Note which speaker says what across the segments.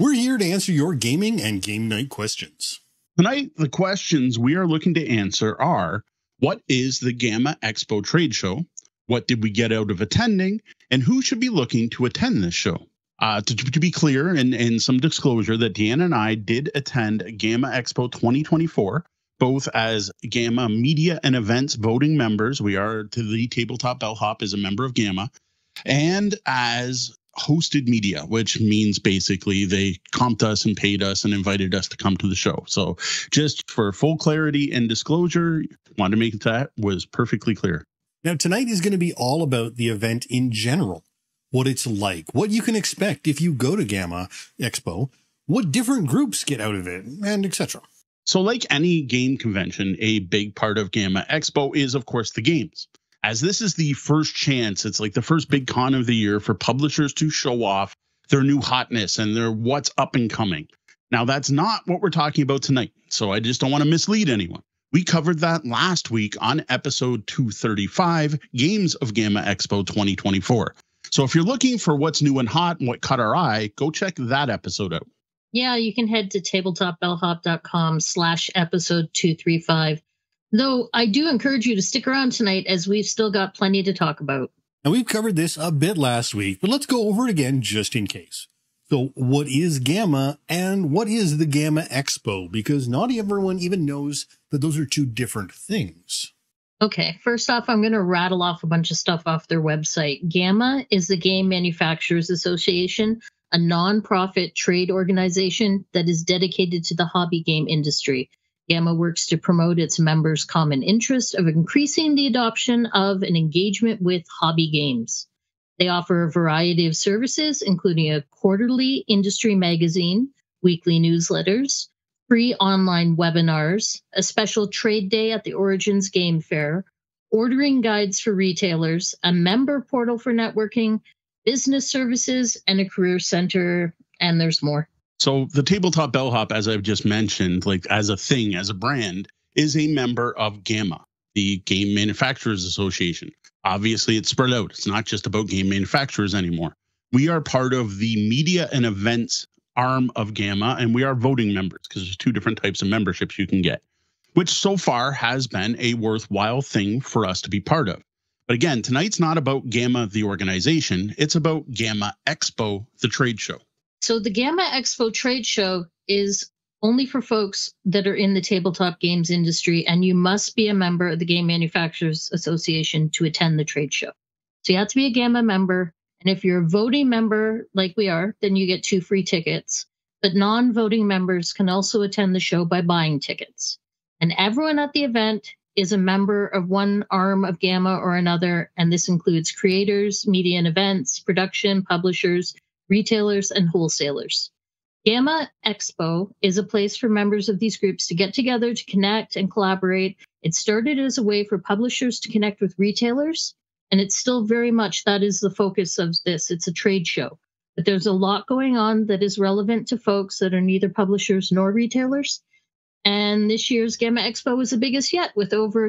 Speaker 1: We're here to answer your gaming and game night questions.
Speaker 2: Tonight, the questions we are looking to answer are, what is the GAMA Expo trade show? What did we get out of attending? And who should be looking to attend this show? To be clear, and some disclosure, that Deanna and I did attend GAMA Expo 2024, both as GAMA Media and Events voting members. We are, to the Tabletop Bellhop, is a member of GAMA, and as hosted media, which means basically they comped us and paid us and invited us to come to the show. So just for full clarity and disclosure, wanted to make that was perfectly clear.
Speaker 1: Now, tonight is going to be all about the event in general, what it's like, what you can expect if you go to GAMA Expo, what different groups get out of it, and etc.
Speaker 2: So like any game convention, a big part of GAMA Expo is, of course, the games. As this is the first chance, it's like the first big con of the year for publishers to show off their new hotness and their what's up and coming. Now, that's not what we're talking about tonight, so I just don't want to mislead anyone. We covered that last week on episode 235, Games of GAMA Expo 2024. So if you're looking for what's new and hot and what caught our eye, go check that episode out.
Speaker 3: Yeah, you can head to tabletopbellhop.com/episode 235. Though I do encourage you to stick around tonight as we've still got plenty to talk about.
Speaker 1: Now, we've covered this a bit last week, but let's go over it again just in case. So what is GAMA and what is the GAMA Expo? Because not everyone even knows that those are two different things.
Speaker 3: Okay, first off, I'm going to rattle off a bunch of stuff off their website. GAMA is the Game Manufacturers Association, a non-profit trade organization that is dedicated to the hobby game industry. GAMA works to promote its members' common interest of increasing the adoption of and engagement with hobby games. They offer a variety of services, including a quarterly industry magazine, weekly newsletters, free online webinars, a special trade day at the Origins Game Fair, ordering guides for retailers, a member portal for networking, business services, and a career center, and there's more.
Speaker 2: So the Tabletop Bellhop, as I've just mentioned, like as a thing, as a brand, is a member of GAMA, the Game Manufacturers Association. Obviously, it's spread out. It's not just about game manufacturers anymore. We are part of the media and events arm of GAMA, and we are voting members because there's two different types of memberships you can get, which so far has been a worthwhile thing for us to be part of. But again, tonight's not about GAMA, the organization. It's about GAMA Expo, the trade show.
Speaker 3: So the GAMA Expo trade show is only for folks that are in the tabletop games industry, and you must be a member of the Game Manufacturers Association to attend the trade show. So you have to be a GAMA member, and if you're a voting member like we are, then you get 2 free tickets. But non-voting members can also attend the show by buying tickets. And everyone at the event is a member of one arm of GAMA or another, and this includes creators, media and events, production, publishers, retailers, and wholesalers. GAMA Expo is a place for members of these groups to get together to connect and collaborate. It started as a way for publishers to connect with retailers, and it's still very much that is the focus of this. It's a trade show. But there's a lot going on that is relevant to folks that are neither publishers nor retailers. And this year's GAMA Expo was the biggest yet, with over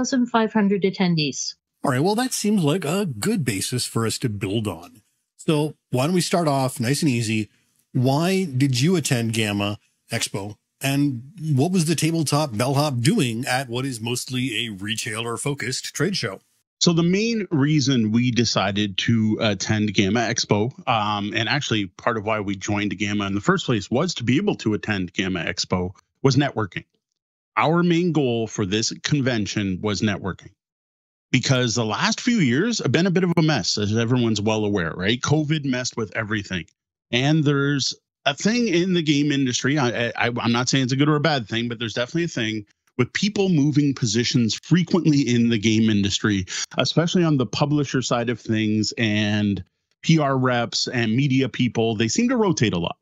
Speaker 3: 2,500 attendees.
Speaker 1: All right, well, that seems like a good basis for us to build on. So why don't we start off nice and easy? Why did you attend GAMA Expo? And what was the Tabletop Bellhop doing at what is mostly a retailer-focused trade show?
Speaker 2: So the main reason we decided to attend GAMA Expo, and actually part of why we joined GAMA in the first place was to be able to attend GAMA Expo, was networking. Our main goal for this convention was networking. Because the last few years have been a bit of a mess, as everyone's well aware, right? COVID messed with everything. And there's a thing in the game industry. I'm not saying it's a good or a bad thing, but there's definitely a thing with people moving positions frequently in the game industry, especially on the publisher side of things and PR reps and media people. They seem to rotate a lot.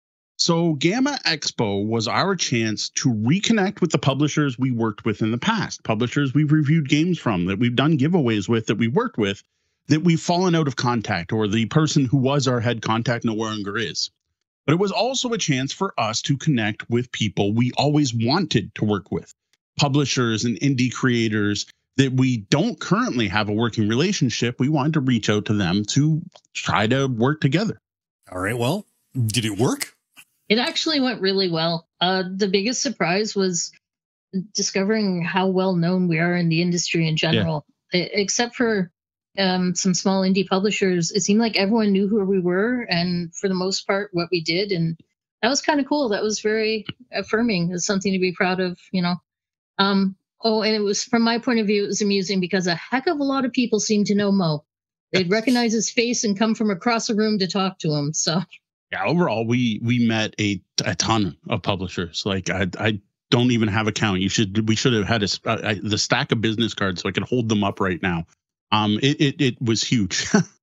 Speaker 2: So GAMA Expo was our chance to reconnect with the publishers we worked with in the past, publishers we've reviewed games from, that we've done giveaways with, that we worked with, that we've fallen out of contact, or the person who was our head contact no longer is. But it was also a chance for us to connect with people we always wanted to work with, publishers and indie creators that we don't currently have a working relationship. We wanted to reach out to them to try to work together.
Speaker 1: All right, well, did it work?
Speaker 3: It actually went really well. The biggest surprise was discovering how well known we are in the industry in general. Except for some small indie publishers, it seemed like everyone knew who we were and for the most part what we did, and that was kind of cool. That was very affirming. It's something to be proud of, you know. Oh, and it was, from my point of view, it was amusing because a heck of a lot of people seemed to know Moe. They'd recognize his face and come from across the room to talk to him. So
Speaker 2: yeah, overall, we met a ton of publishers. Like I don't even have a count. We should have had the stack of business cards so I could hold them up right now. It was huge.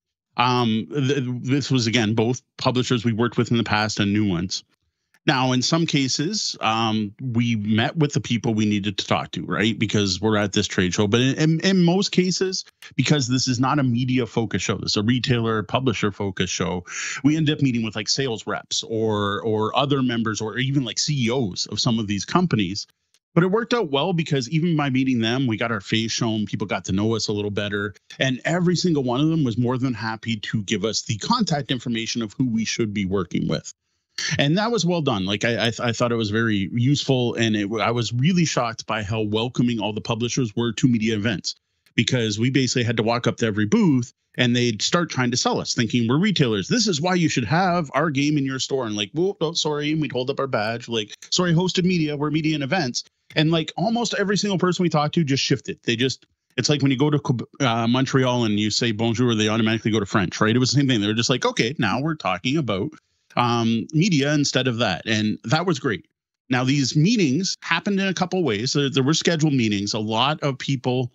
Speaker 2: This was, again, both publishers we worked with in the past and new ones. Now, in some cases, we met with the people we needed to talk to, right? Because we're at this trade show. But in most cases, because this is not a media focus show, this is a retailer publisher focus show, we end up meeting with like sales reps or other members or even like CEOs of some of these companies. But it worked out well because even by meeting them, we got our face shown. People got to know us a little better. And every single one of them was more than happy to give us the contact information of who we should be working with. And that was well done. Like I thought it was very useful, and I was really shocked by how welcoming all the publishers were to media events, because we basically had to walk up to every booth and they'd start trying to sell us, thinking we're retailers. This is why you should have our game in your store. And like, well, no, sorry. And we'd hold up our badge, like, sorry, hosted media, we're media and events. And like almost every single person we talked to just shifted. It's like when you go to Montreal and you say bonjour, they automatically go to French, right? It was the same thing. They were just like, okay, now we're talking about media instead of that. And that was great. Now, these meetings happened in a couple of ways. There were scheduled meetings. A lot of people,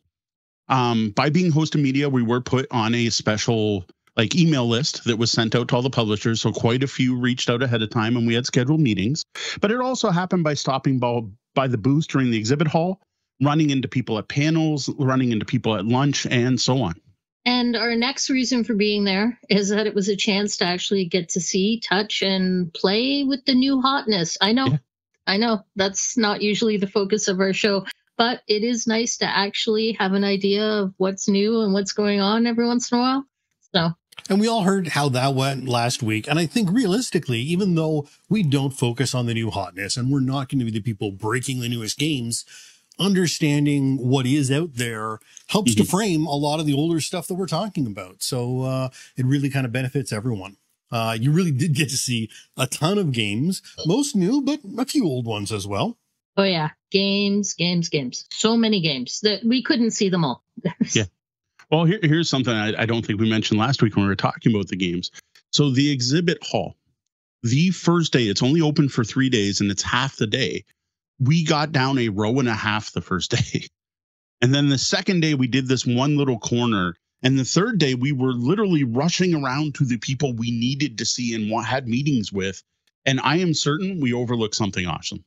Speaker 2: by being hosted media, we were put on a special like email list that was sent out to all the publishers. So quite a few reached out ahead of time and we had scheduled meetings. But it also happened by stopping by the booth during the exhibit hall, running into people at panels, running into people at lunch, and so on.
Speaker 3: And our next reason for being there is that it was a chance to actually get to see, touch, and play with the new hotness. I know that's not usually the focus of our show, but it is nice to actually have an idea of what's new and what's going on every once in a while. So,
Speaker 1: and we all heard how that went last week. And I think realistically, even though we don't focus on the new hotness and we're not going to be the people breaking the newest games, understanding what is out there helps to frame a lot of the older stuff that we're talking about. So it really kind of benefits everyone. You really did get to see a ton of games, most new, but a few old ones as well.
Speaker 3: Oh, yeah. Games. So many games that we couldn't see them all.
Speaker 2: Yeah. Well, here's something I don't think we mentioned last week when we were talking about the games. So the exhibit hall, the first day, it's only open for 3 days and it's half the day. We got down a row and a half the first day. And then the second day, we did this one little corner. And the third day, we were literally rushing around to the people we needed to see and had meetings with. And I am certain we overlooked something awesome.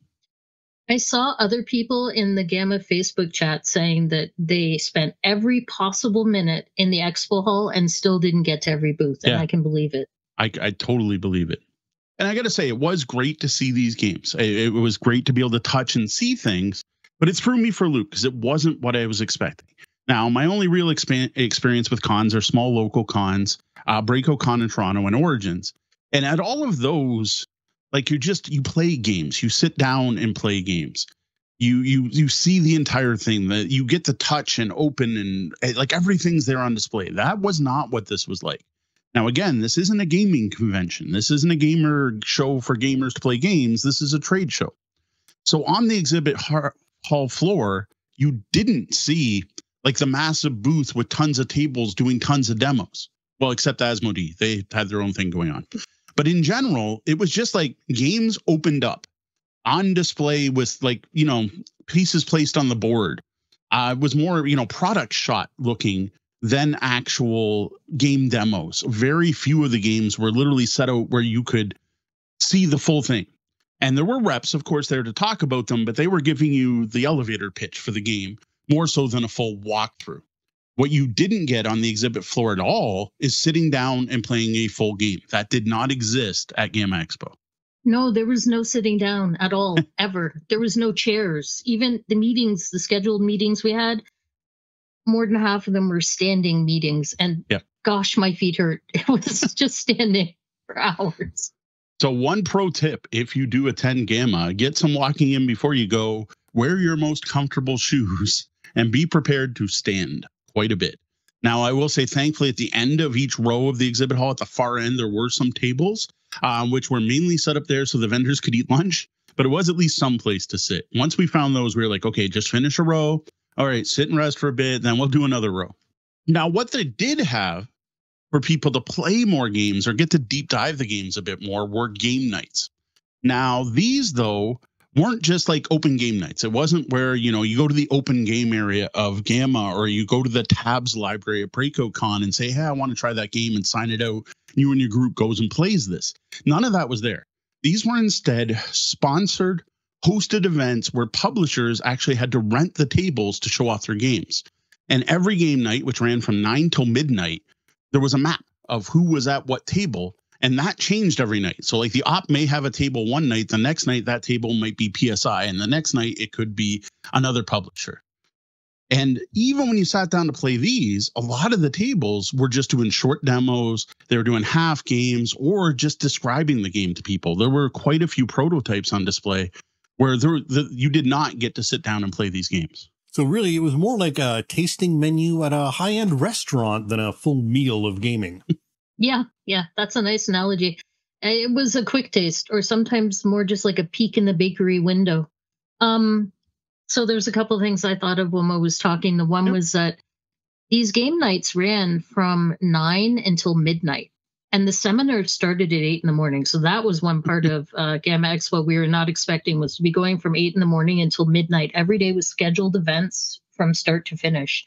Speaker 3: I saw other people in the GAMA Facebook chat saying that they spent every possible minute in the expo hall and still didn't get to every booth. And I can believe it.
Speaker 2: I totally believe it. And I got to say, it was great to see these games. It was great to be able to touch and see things, but it threw me for a loop because it wasn't what I was expecting. Now, my only real experience with cons are small local cons, BreakoCon in Toronto and Origins. And at all of those, like you play games, you sit down and play games. You see the entire thing, that you get to touch and open and like everything's there on display. That was not what this was like. Now, again, this isn't a gaming convention. This isn't a gamer show for gamers to play games. This is a trade show. So on the exhibit hall floor, you didn't see like the massive booth with tons of tables doing tons of demos. Well, except Asmodee. They had their own thing going on. But in general, it was just like games opened up on display with like, pieces placed on the board. It was more, product shot looking than actual game demos. Very few of the games were literally set out where you could see the full thing. And there were reps, of course, there to talk about them, but they were giving you the elevator pitch for the game more so than a full walkthrough. What you didn't get on the exhibit floor at all is sitting down and playing a full game. That did not exist at GAMA Expo.
Speaker 3: No, there was no sitting down at all, ever. There was no chairs. Even the meetings, the scheduled meetings we had, more than half of them were standing meetings. And gosh, my feet hurt. It was just standing for hours.
Speaker 2: So one pro tip, if you do attend GAMA, get some walking in before you go, wear your most comfortable shoes, and be prepared to stand quite a bit. Now, I will say, thankfully, at the end of each row of the exhibit hall, at the far end, there were some tables, which were mainly set up there so the vendors could eat lunch, but it was at least some place to sit. Once we found those, we were like, okay, just finish a row. All right, sit and rest for a bit, then we'll do another row. Now, what they did have for people to play more games or get to deep dive the games a bit more were game nights. Now, these, though, weren't just like open game nights. It wasn't where, you know, you go to the open game area of GAMA or you go to the Tabs library at BreakoutCon and say, hey, I want to try that game and sign it out. You and your group goes and plays this. None of that was there. These were instead sponsored, hosted events where publishers actually had to rent the tables to show off their games. And every game night, which ran from 9 till midnight, there was a map of who was at what table, and that changed every night. So like the op may have a table one night, the next night that table might be PSI, and the next night it could be another publisher. And even when you sat down to play these, a lot of the tables were just doing short demos, they were doing half games, or just describing the game to people. There were quite a few prototypes on display where you did not get to sit down and play these games.
Speaker 1: So really, it was more like a tasting menu at a high-end restaurant than a full meal of gaming.
Speaker 3: Yeah, that's a nice analogy. It was a quick taste, or sometimes more just like a peek in the bakery window. So there's a couple of things I thought of when I was talking. The one was that these game nights ran from 9 until midnight, and the seminar started at 8 in the morning. So that was one part of GAMA Expo we were not expecting, was to be going from 8 in the morning until midnight. Every day was scheduled events from start to finish.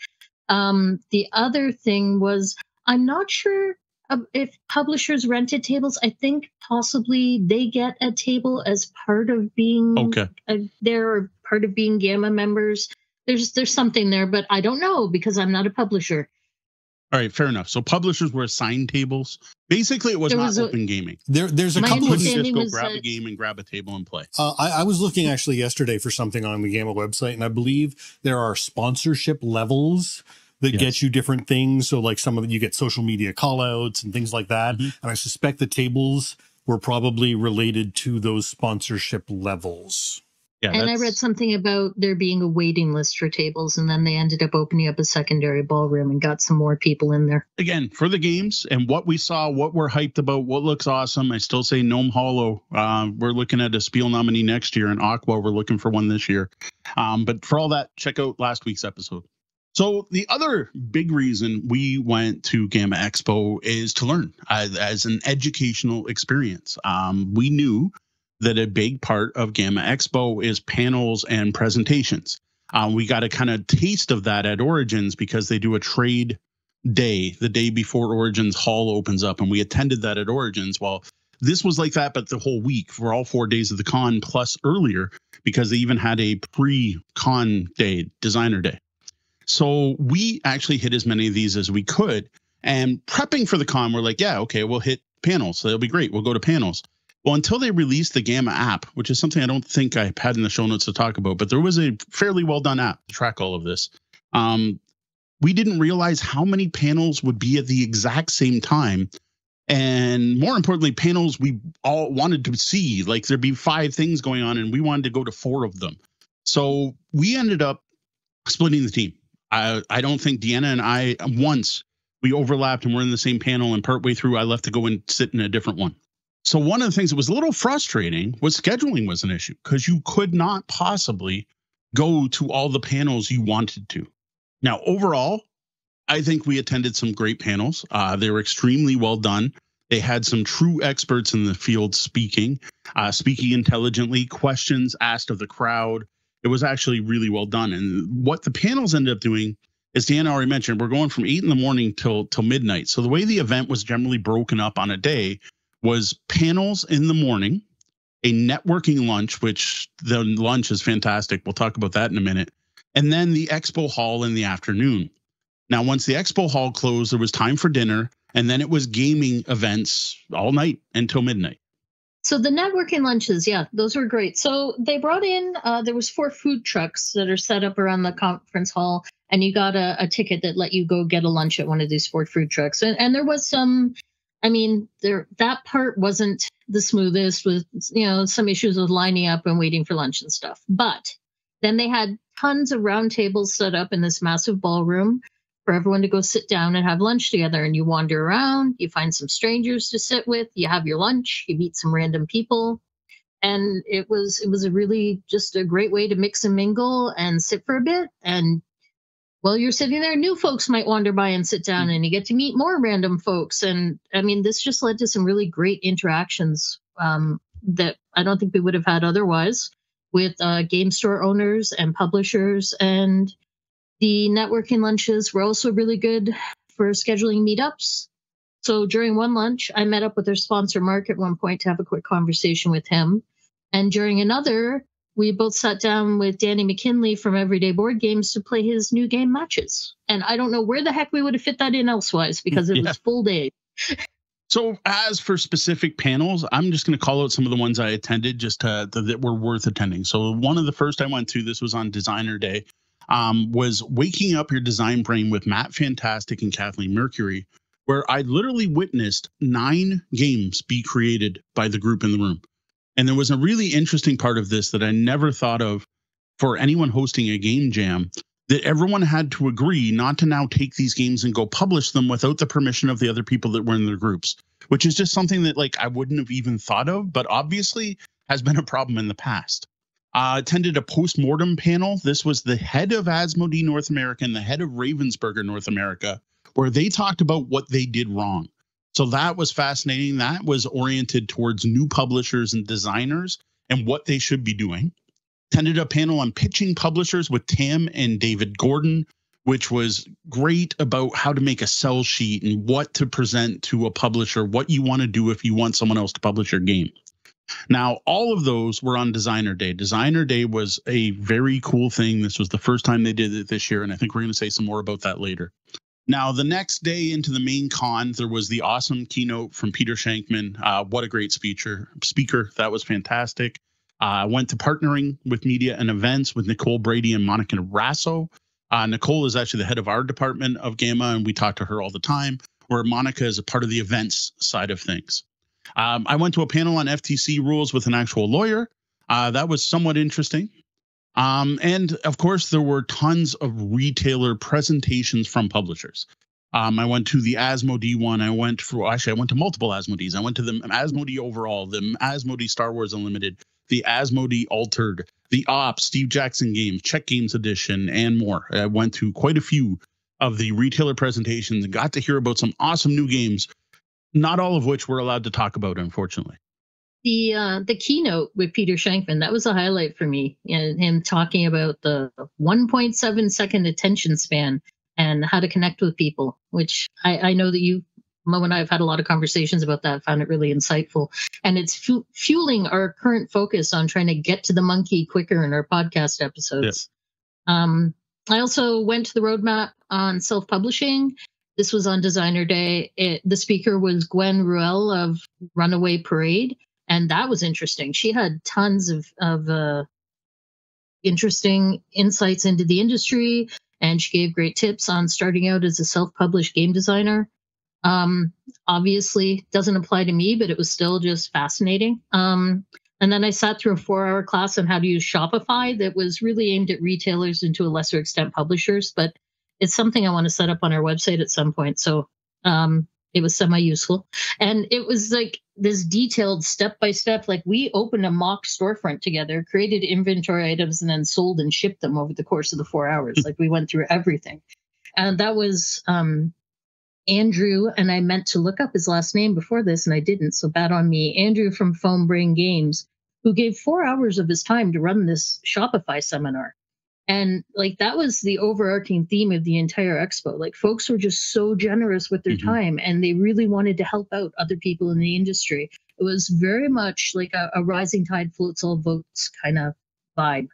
Speaker 3: The other thing was, I'm not sure if publishers rented tables. I think possibly they get a table as part of being there, or part of being GAMA members. There's something there, but I don't know because I'm not a publisher.
Speaker 2: All right, fair enough. So publishers were assigned tables. Basically, it was not open gaming.
Speaker 1: There's a couple of
Speaker 2: just go grab a game and grab a table and play.
Speaker 1: I was looking actually yesterday for something on the GAMA website, and I believe there are sponsorship levels that get you different things. So like some of you get social media call outs and things like that. And I suspect the tables were probably related to those sponsorship levels.
Speaker 2: Yeah,
Speaker 3: and I read something about there being a waiting list for tables, and then they ended up opening up a secondary ballroom and got some more people in there.
Speaker 2: Again, for the games and what we saw, what we're hyped about, what looks awesome, I still say Gnome Hollow. We're looking at a Spiel nominee next year, and Aqua, we're looking for one this year. But for all that, check out last week's episode. So the other big reason we went to GAMA Expo is to learn as an educational experience. We knew that a big part of GAMA Expo is panels and presentations. We got a kind of taste of that at Origins because they do a trade day the day before Origins Hall opens up, and we attended that at Origins. Well, this was like that, but the whole week for all 4 days of the con plus earlier, because they even had a pre-con day, designer day. So we actually hit as many of these as we could, and prepping for the con, we're like, yeah, okay, we'll hit panels. So that'll be great. We'll go to panels. Well, until they released the GAMA app, which is something I don't think I had in the show notes to talk about, but there was a fairly well done app to track all of this. We didn't realize how many panels would be at the exact same time. And more importantly, panels we all wanted to see, like there'd be 5 things going on and we wanted to go to 4 of them. So we ended up splitting the team. I don't think Deanna and I, once we overlapped and we're in the same panel, and partway through I left to go and sit in a different one. So one of the things that was a little frustrating was scheduling was an issue, because you could not possibly go to all the panels you wanted to. Now, overall, I think we attended some great panels. They were extremely well done. They had some true experts in the field speaking intelligently, questions asked of the crowd. It was actually really well done. And what the panels ended up doing, as Deanna already mentioned, we're going from 8 in the morning till midnight. So the way the event was generally broken up on a day was panels in the morning, a networking lunch, which the lunch is fantastic. We'll talk about that in a minute. And then the expo hall in the afternoon. Now, once the expo hall closed, there was time for dinner, and then it was gaming events all night until midnight.
Speaker 3: So the networking lunches, yeah, those were great. So they brought in, there was 4 food trucks that are set up around the conference hall, and you got a ticket that let you go get a lunch at one of these 4 food trucks. And there was some I mean, that part wasn't the smoothest with, some issues with lining up and waiting for lunch and stuff. But then they had tons of round tables set up in this massive ballroom for everyone to go sit down and have lunch together. And you wander around, you find some strangers to sit with, you have your lunch, you meet some random people. And it was a really just a great way to mix and mingle and sit for a bit. And while you're sitting there, new folks might wander by and sit down, and you get to meet more random folks. And I mean, this just led to some really great interactions that I don't think we would have had otherwise with game store owners and publishers. And the networking lunches were also really good for scheduling meetups. So during one lunch, I met up with their sponsor, Mark, at one point to have a quick conversation with him. And during another, we both sat down with Danny McKinley from Everyday Board Games to play his new game Matches. And I don't know where the heck we would have fit that in elsewise because it was full day.
Speaker 2: So as for specific panels, I'm just going to call out some of the ones I attended just that were worth attending. So one of the first I went to, this was on Designer Day, was Waking Up Your Design Brain with Matt Fantastic and Kathleen Mercury, where I literally witnessed 9 games be created by the group in the room. And there was a really interesting part of this that I never thought of for anyone hosting a game jam, that everyone had to agree not to now take these games and go publish them without the permission of the other people that were in their groups, which is just something that I wouldn't have even thought of, but obviously has been a problem in the past. Attended a post-mortem panel. This was the head of Asmodee North America and the head of Ravensburger North America, where they talked about what they did wrong. So that was fascinating. That was oriented towards new publishers and designers and what they should be doing. Attended a panel on pitching publishers with Tam and David Gordon, which was great about how to make a sell sheet and what to present to a publisher, what you want to do if you want someone else to publish your game. Now, all of those were on Designer Day. Designer Day was a very cool thing. This was the first time they did it this year, and I think we're going to say some more about that later. Now, the next day into the main con, there was the awesome keynote from Peter Shankman. What a great speaker. That was fantastic. I went to partnering with media and events with Nicole Brady and Monica Rasso. Nicole is actually the head of our department of GAMA, and we talk to her all the time, where Monica is a part of the events side of things. I went to a panel on FTC rules with an actual lawyer. That was somewhat interesting. And of course, there were tons of retailer presentations from publishers. I went to the Asmodee one. I went to multiple Asmodees. I went to the Asmodee Overall, the Asmodee Star Wars Unlimited, the Asmodee Altered, the Ops, Steve Jackson Games, Czech Games Edition, and more. I went to quite a few of the retailer presentations and got to hear about some awesome new games, not all of which we're allowed to talk about, unfortunately.
Speaker 3: The keynote with Peter Shankman, that was a highlight for me, and him talking about the 1.7 second attention span and how to connect with people, which I know that you, Mo, and I have had a lot of conversations about that. Found it really insightful, and it's fueling our current focus on trying to get to the monkey quicker in our podcast episodes. Yep. I also went to the roadmap on self-publishing. This was on Designer Day. The speaker was Gwen Ruel of Runaway Parade. And that was interesting. She had tons of interesting insights into the industry, and she gave great tips on starting out as a self-published game designer. Obviously, doesn't apply to me, but it was still just fascinating. And then I sat through a 4-hour class on how to use Shopify that was really aimed at retailers and to a lesser extent publishers, but it's something I want to set up on our website at some point. So it was semi-useful. And it was like this detailed step-by-step, like we opened a mock storefront together, created inventory items, and then sold and shipped them over the course of the 4 hours. Like we went through everything. And that was Andrew, and I meant to look up his last name before this, and I didn't, so bad on me. Andrew from Foam Brain Games, who gave 4 hours of his time to run this Shopify seminar. And like that was the overarching theme of the entire expo. Like folks were just so generous with their time, and they really wanted to help out other people in the industry. It was very much like a rising tide floats all boats kind of vibe.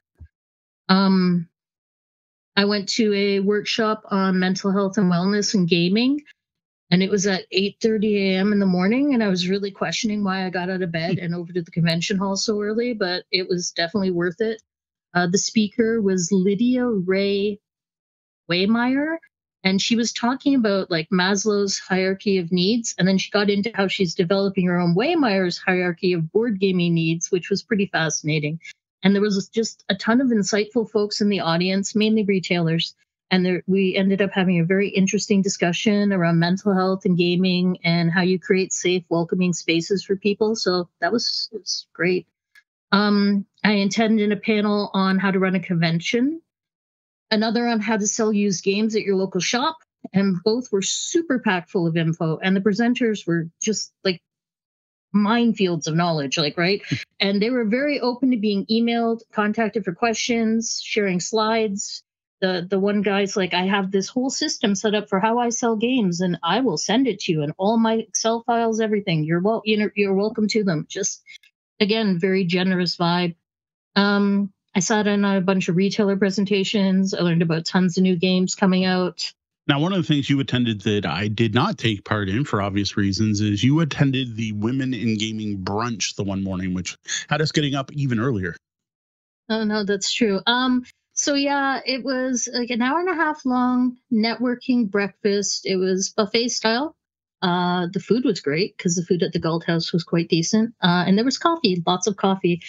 Speaker 3: I went to a workshop on mental health and wellness and gaming, and it was at 8:30 a.m. in the morning, and I was really questioning why I got out of bed and over to the convention hall so early, but it was definitely worth it. The speaker was Lydia Ray Waymeyer, And she was talking about like Maslow's hierarchy of needs. And then she got into how she's developing her own Waymeier's hierarchy of board gaming needs, which was pretty fascinating. And there was just a ton of insightful folks in the audience, mainly retailers. And we ended up having a very interesting discussion around mental health and gaming and how you create safe, welcoming spaces for people. So it was great. I attended a panel on how to run a convention, another on how to sell used games at your local shop, and both were super packed full of info. And the presenters were just like minefields of knowledge, like, right? And they were very open to being emailed, contacted for questions, sharing slides. The one guy's like, I have this whole system set up for how I sell games, and I will send it to you, and all my Excel files, everything. You're welcome to them. Just again, very generous vibe. I sat in a bunch of retailer presentations. I learned about tons of new games coming out.
Speaker 2: Now, one of the things you attended that I did not take part in for obvious reasons is you attended the Women in Gaming brunch the one morning, which had us getting up even earlier.
Speaker 3: Oh, no, that's true. So yeah, it was like an hour and a half long networking breakfast. It was buffet style. The food was great because the food at the Galt House was quite decent. And there was coffee, lots of coffee.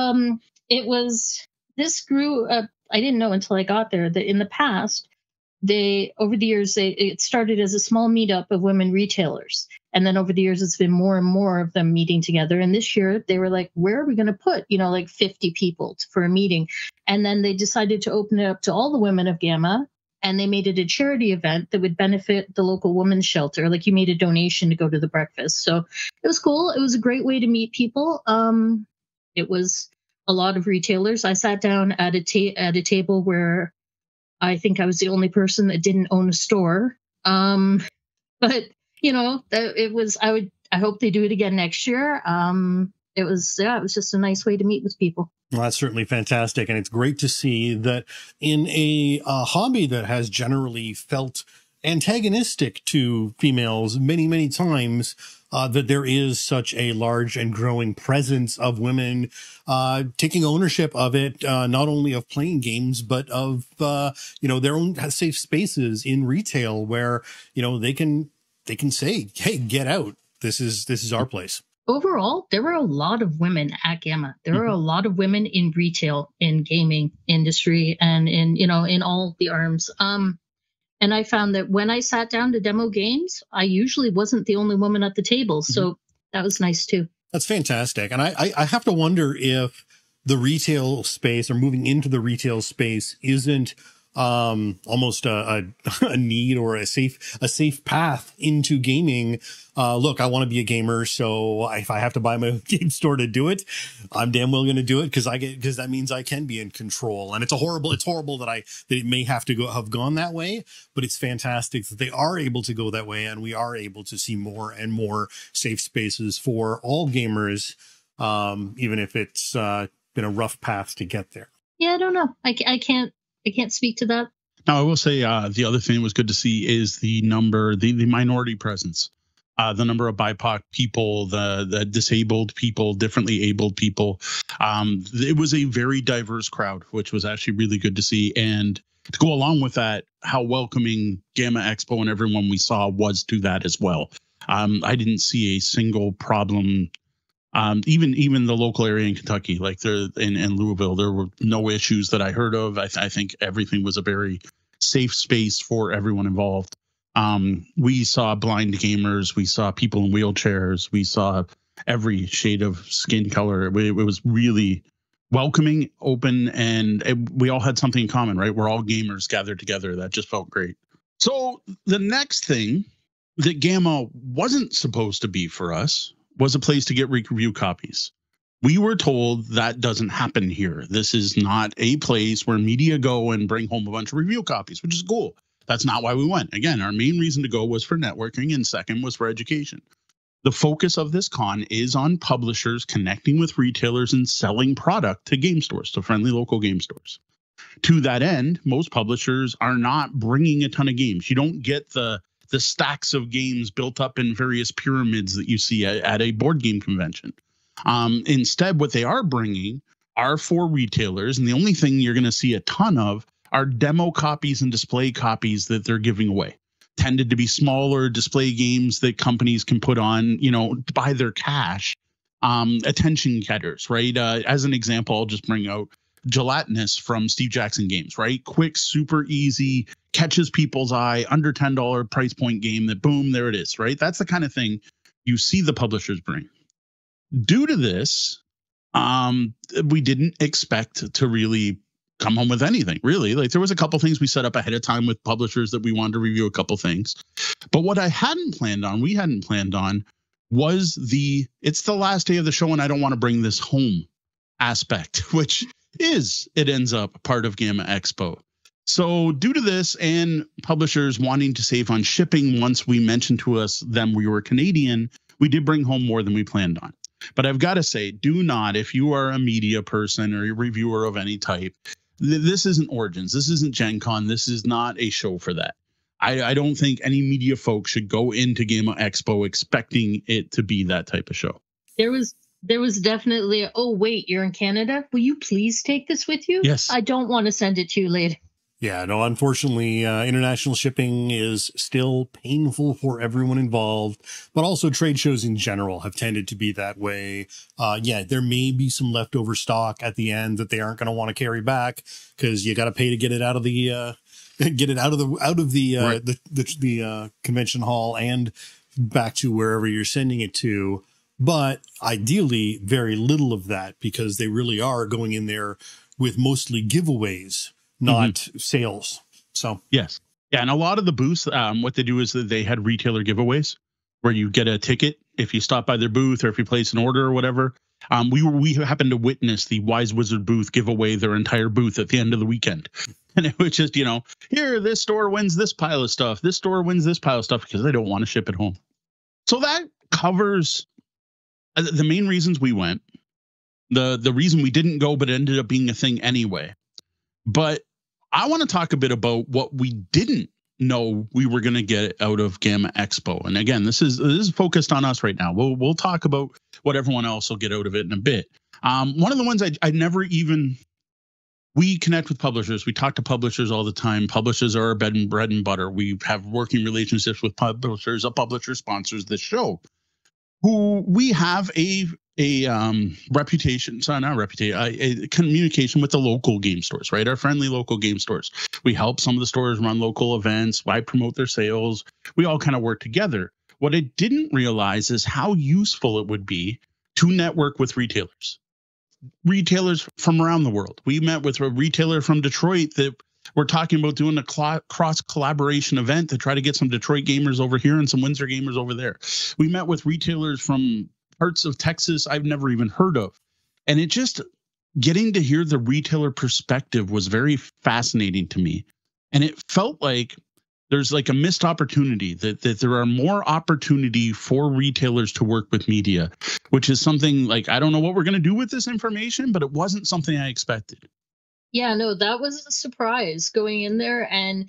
Speaker 3: This grew up. I didn't know until I got there that in the past, over the years, it started as a small meetup of women retailers. And then over the years, it's been more and more of them meeting together. And this year they were like, where are we going to put, like 50 people for a meeting? And then they decided to open it up to all the women of GAMA. And they made it a charity event that would benefit the local women's shelter. Like you made a donation to go to the breakfast. So it was cool. It was a great way to meet people. It was a lot of retailers. I sat down at a table where I think I was the only person that didn't own a store. But it was. I hope they do it again next year. It was just a nice way to meet with people.
Speaker 1: Well, that's certainly fantastic. And it's great to see that in a hobby that has generally felt antagonistic to females many, many times, that there is such a large and growing presence of women taking ownership of it, not only of playing games, but of, their own safe spaces in retail where, they can say, hey, get out. This is our place.
Speaker 3: Overall, there were a lot of women at GAMA. There were a lot of women in retail, in gaming industry, and in all the arms. And I found that when I sat down to demo games, I usually wasn't the only woman at the table. So that was nice too. That's
Speaker 1: fantastic. And I have to wonder if the retail space or moving into the retail space isn't almost a need or a safe path into gaming. Look, I want to be a gamer, so if I have to buy my own game store to do it, I'm damn well going to do it because that means I can be in control. And it's horrible that it may have gone that way, but it's fantastic that they are able to go that way, and we are able to see more and more safe spaces for all gamers, even if it's been a rough path to get there.
Speaker 3: Yeah, I don't know. I can't speak to that.
Speaker 2: Now, I will say the other thing that was good to see is the minority presence, the number of BIPOC people, the disabled people, differently abled people. It was a very diverse crowd, which was actually really good to see. And to go along with that, how welcoming GAMA Expo and everyone we saw was to that as well. I didn't see a single problem. Even the local area in Kentucky, like there in Louisville, there were no issues that I heard of. I think everything was a very safe space for everyone involved. We saw blind gamers, we saw people in wheelchairs, we saw every shade of skin color. It was really welcoming, open, and we all had something in common, right? We're all gamers gathered together. That just felt great. So the next thing that GAMA wasn't supposed to be for us was a place to get review copies. We were told that doesn't happen here. This is not a place where media go and bring home a bunch of review copies, which is cool. That's not why we went. Again, our main reason to go was for networking, and second was for education. The focus of this con is on publishers connecting with retailers and selling product to game stores, to friendly local game stores. To that end, most publishers are not bringing a ton of games. You don't get the stacks of games built up in various pyramids that you see at a board game convention. Instead, what they are bringing are for retailers, and the only thing you're going to see a ton of are demo copies and display copies that they're giving away. Tended to be smaller display games that companies can put on, you know, by their cash. Attention getters, right? As an example, I'll just bring out Gelatinous from Steve Jackson Games, right? Quick, super easy, catches people's eye, under $10 price point game that boom, there it is, right? That's the kind of thing you see the publishers bring. Due to this, we didn't expect to really come home with anything, really. Like, there was a couple things we set up ahead of time with publishers that we wanted to review a couple things. But what I hadn't planned on, we hadn't planned on, was it's the last day of the show and I don't want to bring this home aspect, which is, it ends up part of GAMA Expo. So due to this and publishers wanting to save on shipping, once we mentioned to us them we were Canadian, we did bring home more than we planned on. But I've got to say, do not, if you are a media person or a reviewer of any type, this isn't Origins. This isn't Gen Con. This is not a show for that. I don't think any media folks should go into GAMA Expo expecting it to be that type of show.
Speaker 3: There was definitely, oh, wait, you're in Canada? Will you please take this with you?
Speaker 2: Yes.
Speaker 3: I don't want to send it to you later.
Speaker 1: Yeah, no, unfortunately, international shipping is still painful for everyone involved, but also trade shows in general have tended to be that way. Yeah, there may be some leftover stock at the end that they aren't going to want to carry back because you got to pay to get it out of the convention hall and back to wherever you're sending it to. But ideally, very little of that, because they really are going in there with mostly giveaways, not sales. So
Speaker 2: yes. Yeah. And a lot of the booths, what they do is that they had retailer giveaways where you get a ticket if you stop by their booth or if you place an order or whatever. We happened to witness the Wise Wizard booth give away their entire booth at the end of the weekend. And it was just, you know, here, this store wins this pile of stuff. This store wins this pile of stuff because they don't want to ship it home. So that covers the main reasons we went, the reason we didn't go, but it ended up being a thing anyway. But I want to talk a bit about what we didn't know we were going to get out of GAMA Expo. And again, this is focused on us right now. We'll talk about what everyone else will get out of it in a bit. One of the ones I never even, we connect with publishers. We talk to publishers all the time. Publishers are our bread and butter. We have working relationships with publishers. A publisher sponsors this show, who we have a reputation, sorry, not reputation, a communication with the local game stores, right? Our friendly local game stores. We help some of the stores run local events. I promote their sales. We all kind of work together. What I didn't realize is how useful it would be to network with retailers from around the world. We met with a retailer from Detroit that we're talking about doing a cross collaboration event to try to get some Detroit gamers over here and some Windsor gamers over there. We met with retailers from parts of Texas I've never even heard of. And it just, getting to hear the retailer perspective was very fascinating to me. And it felt like there's like a missed opportunity, that there are more opportunity for retailers to work with media, which is something like, I don't know what we're going to do with this information, but it wasn't something I expected.
Speaker 3: Yeah, no, that was a surprise going in there. And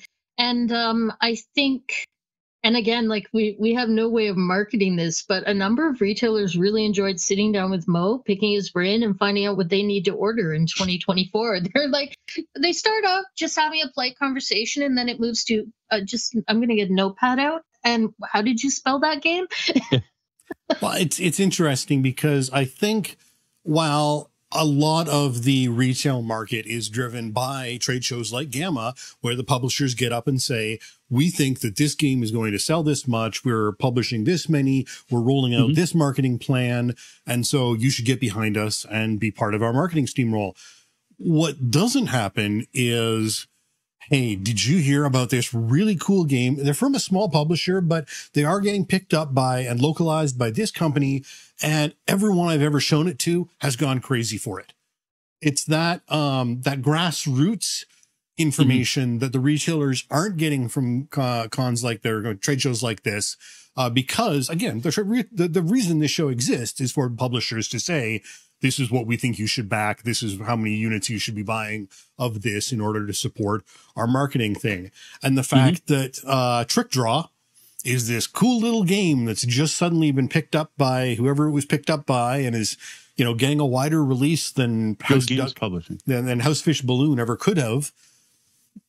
Speaker 3: I think, and again, like we have no way of marketing this, but a number of retailers really enjoyed sitting down with Moe, picking his brain and finding out what they need to order in 2024. They're like, they start off just having a polite conversation, and then it moves to I'm going to get a notepad out. And how did you spell that game?
Speaker 1: Well, it's interesting because I think while a lot of the retail market is driven by trade shows like GAMA, where the publishers get up and say, we think that this game is going to sell this much. We're publishing this many. We're rolling out this marketing plan. And so you should get behind us and be part of our marketing steamroll. What doesn't happen is, hey, did you hear about this really cool game? They're from a small publisher, but they are getting picked up by and localized by this company. And everyone I've ever shown it to has gone crazy for it. It's that grassroots information that the retailers aren't getting from cons like their trade shows like this, because again, the reason this show exists is for publishers to say, this is what we think you should back. This is how many units you should be buying of this in order to support our marketing thing. And the fact that Trick Draw is this cool little game that's just suddenly been picked up by whoever it was picked up by and is, you know, getting a wider release than Housefish Balloon ever could have.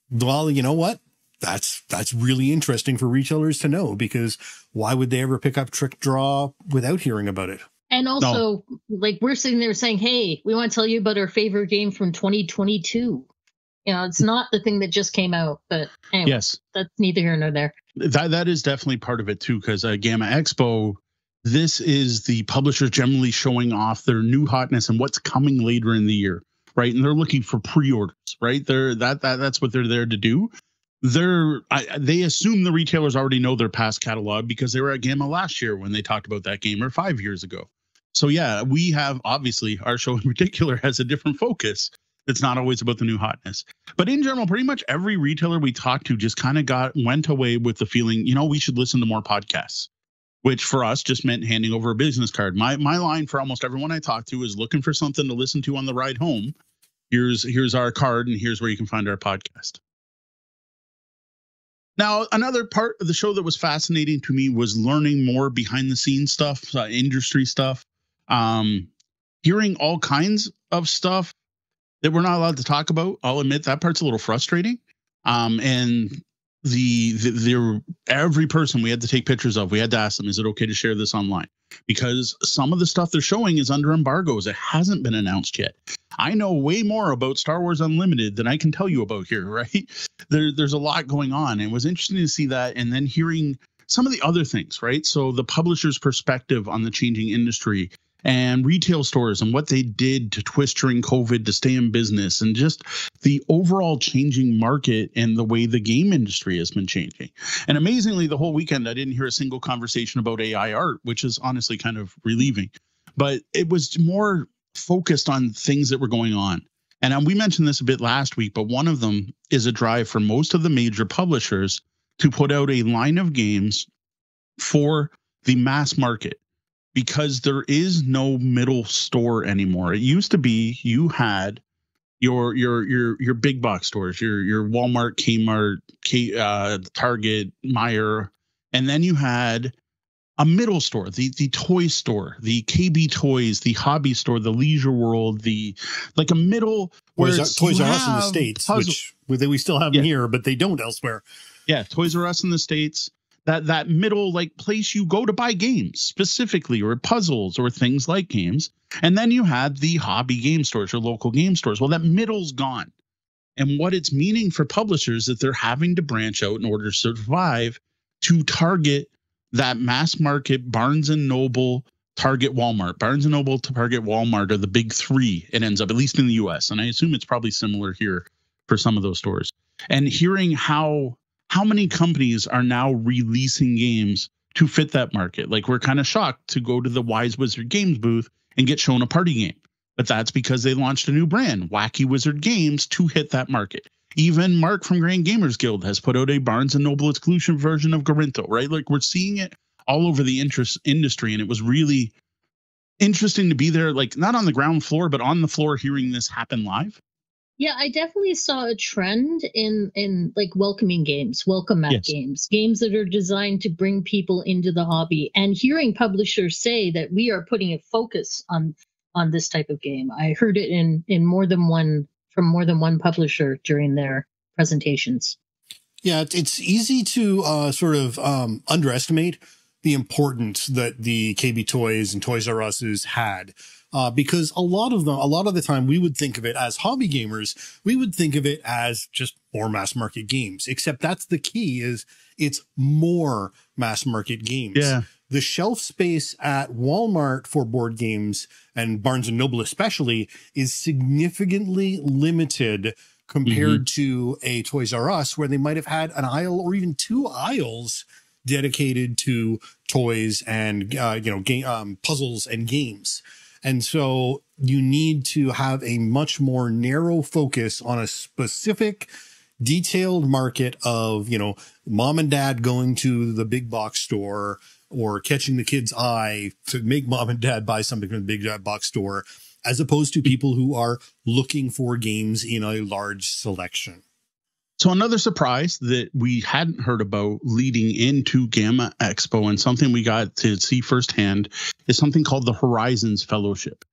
Speaker 1: Well, you know what? That's really interesting for retailers to know, because why would they ever pick up Trick Draw without hearing about it?
Speaker 3: And also, like, we're sitting there saying, hey, we want to tell you about our favorite game from 2022. It's not the thing that just came out, but anyway,
Speaker 2: yes,
Speaker 3: that's neither here nor there.
Speaker 2: That is definitely part of it too, because GAMA Expo, this is the publishers generally showing off their new hotness and what's coming later in the year, right? And they're looking for pre-orders, right? That's what they're there to do. They assume the retailers already know their past catalog because they were at GAMA last year when they talked about that game, or 5 years ago. So yeah, we have, obviously, our show in particular has a different focus. It's not always about the new hotness. But in general, pretty much every retailer we talked to just kind of went away with the feeling, we should listen to more podcasts, which for us just meant handing over a business card. My line for almost everyone I talk to is looking for something to listen to on the ride home. Here's our card, and here's where you can find our podcast. Now, another part of the show that was fascinating to me was learning more behind the scenes stuff, industry stuff, hearing all kinds of stuff that we're not allowed to talk about. I'll admit that part's a little frustrating. And every person we had to take pictures of, we had to ask them, is it okay to share this online? Because some of the stuff they're showing is under embargoes. It hasn't been announced yet. I know way more about Star Wars Unlimited than I can tell you about here, right? There's a lot going on. And it was interesting to see that, and then hearing some of the other things, right? So the publisher's perspective on the changing industry, and retail stores and what they did to twist during COVID to stay in business, and just the overall changing market and the way the game industry has been changing. And amazingly, the whole weekend, I didn't hear a single conversation about AI art, which is honestly kind of relieving. But it was more focused on things that were going on. And we mentioned this a bit last week, but one of them is a drive for most of the major publishers to put out a line of games for the mass market, because there is no middle store anymore. It used to be you had your big box stores, your Walmart, Kmart, Target, Meijer, and then you had a middle store, the toy store, the KB Toys, the hobby store, the Leisure World, like a middle where
Speaker 1: Toys R Us in the States, which we still have them here, but they don't elsewhere.
Speaker 2: Yeah, Toys R Us in the States. That middle like place you go to buy games specifically, or puzzles or things like games. And then you had the hobby game stores, your local game stores. Well, that middle's gone. And what it's meaning for publishers that they're having to branch out in order to survive, to target that mass market Barnes and Noble, Target, Walmart. Barnes and Noble, Target, Walmart are the big three. It ends up, at least in the US. And I assume it's probably similar here for some of those stores. And hearing how many companies are now releasing games to fit that market. Like, we're kind of shocked to go to the Wise Wizard Games booth and get shown a party game. But that's because they launched a new brand, Wacky Wizard Games, to hit that market. Even Mark from Grand Gamers Guild has put out a Barnes & Noble exclusive version of Garinto, right? Like, we're seeing it all over the industry. And it was really interesting to be there, like, not on the ground floor, but on the floor hearing this happen live.
Speaker 3: Yeah, I definitely saw a trend in like welcoming games, welcome mat games that are designed to bring people into the hobby, and hearing publishers say that we are putting a focus on this type of game. I heard it in more than one publisher during their presentations.
Speaker 1: Yeah, it's easy to sort of underestimate the importance that the KB Toys and Toys R Us's had. Because a lot of the time we would think of it as hobby gamers, we would think of it as just more mass market games, except that's the key, is it's more mass market games.
Speaker 2: Yeah.
Speaker 1: The shelf space at Walmart for board games, and Barnes & Noble especially, is significantly limited compared to a Toys R Us, where they might have had an aisle or even two aisles dedicated to toys and, puzzles and games. And so you need to have a much more narrow focus on a specific detailed market of, mom and dad going to the big box store or catching the kid's eye to make mom and dad buy something from the big box store, as opposed to people who are looking for games in a large selection.
Speaker 2: So another surprise that we hadn't heard about leading into GAMA Expo, and something we got to see firsthand, is something called the Horizons Fellowship.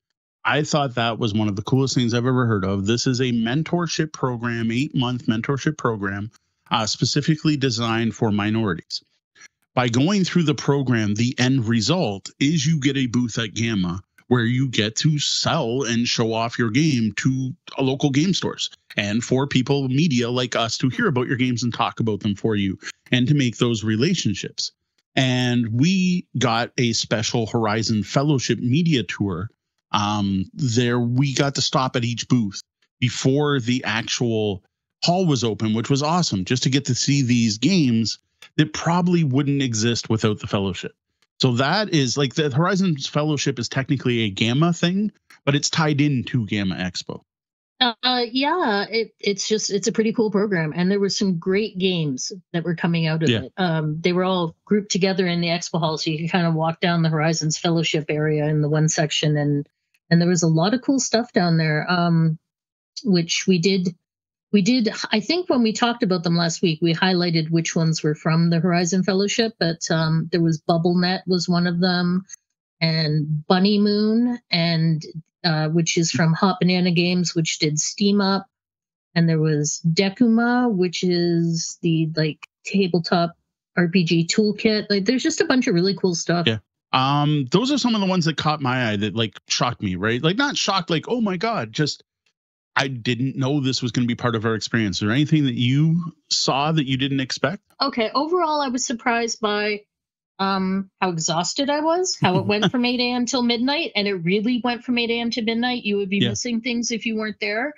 Speaker 2: I thought that was one of the coolest things I've ever heard of. This is a mentorship program, 8-month mentorship program, specifically designed for minorities. By going through the program, the end result is you get a booth at GAMA where you get to sell and show off your game to local game stores and for people, media like us, to hear about your games and talk about them for you and to make those relationships. And we got a special Horizon Fellowship media tour. There we got to stop at each booth before the actual hall was open, which was awesome, just to get to see these games that probably wouldn't exist without the fellowship. So that is like the Horizons Fellowship is technically a GAMA thing, but it's tied into GAMA Expo.
Speaker 3: Yeah, it's a pretty cool program, and there were some great games that were coming out of it. They were all grouped together in the expo hall, so you can kind of walk down the Horizons Fellowship area in the one section, and there was a lot of cool stuff down there, which we did. I think when we talked about them last week, we highlighted which ones were from the Horizon Fellowship, but there was BubbleNet was one of them, and Bunny Moon, and which is from Hot Banana Games, which did Steam Up, and there was Decuma, which is the like tabletop RPG toolkit. Like, there's just a bunch of really cool stuff.
Speaker 2: Yeah. Those are some of the ones that caught my eye that like shocked me, right? Like not shocked, like, oh my God, just I didn't know this was going to be part of our experience. Is there anything that you saw that you didn't expect?
Speaker 3: Okay. Overall, I was surprised by how exhausted I was, how it went from 8 a.m. till midnight. And it really went from 8 a.m. to midnight. You would be missing things if you weren't there.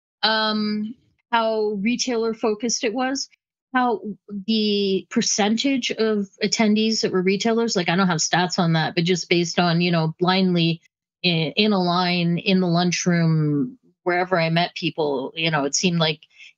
Speaker 3: How retailer focused it was, how the percentage of attendees that were retailers, like I don't have stats on that, but just based on, blindly in a line in the lunchroom, wherever I met people, it seemed like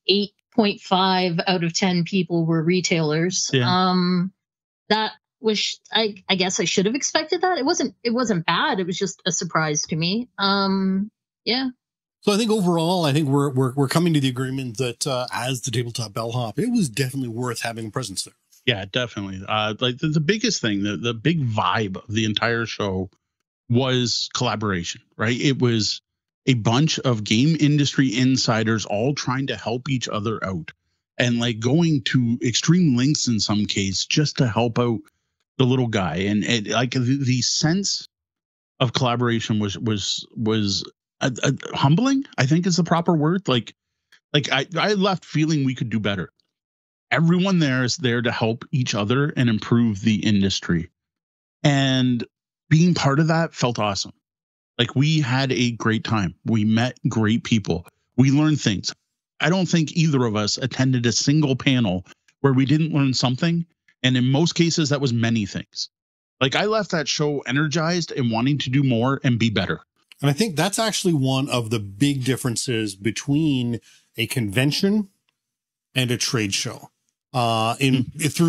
Speaker 3: 8.5 out of 10 people were retailers. Yeah. That was, I guess I should have expected that. It wasn't bad. It was just a surprise to me. Yeah.
Speaker 1: So I think overall, we're coming to the agreement that as the Tabletop Bellhop, it was definitely worth having a presence there.
Speaker 2: Yeah, definitely. Like the biggest thing, the big vibe of the entire show was collaboration, right? It was a bunch of game industry insiders all trying to help each other out and like going to extreme lengths in some case just to help out the little guy. And like the sense of collaboration was humbling, I think is the proper word. Like I left feeling we could do better. Everyone there is there to help each other and improve the industry. And being part of that felt awesome. Like we had a great time. We met great people. We learned things. I don't think either of us attended a single panel where we didn't learn something. And in most cases, that was many things. Like I left that show energized and wanting to do more and be better.
Speaker 1: And I think that's actually one of the big differences between a convention and a trade show. Through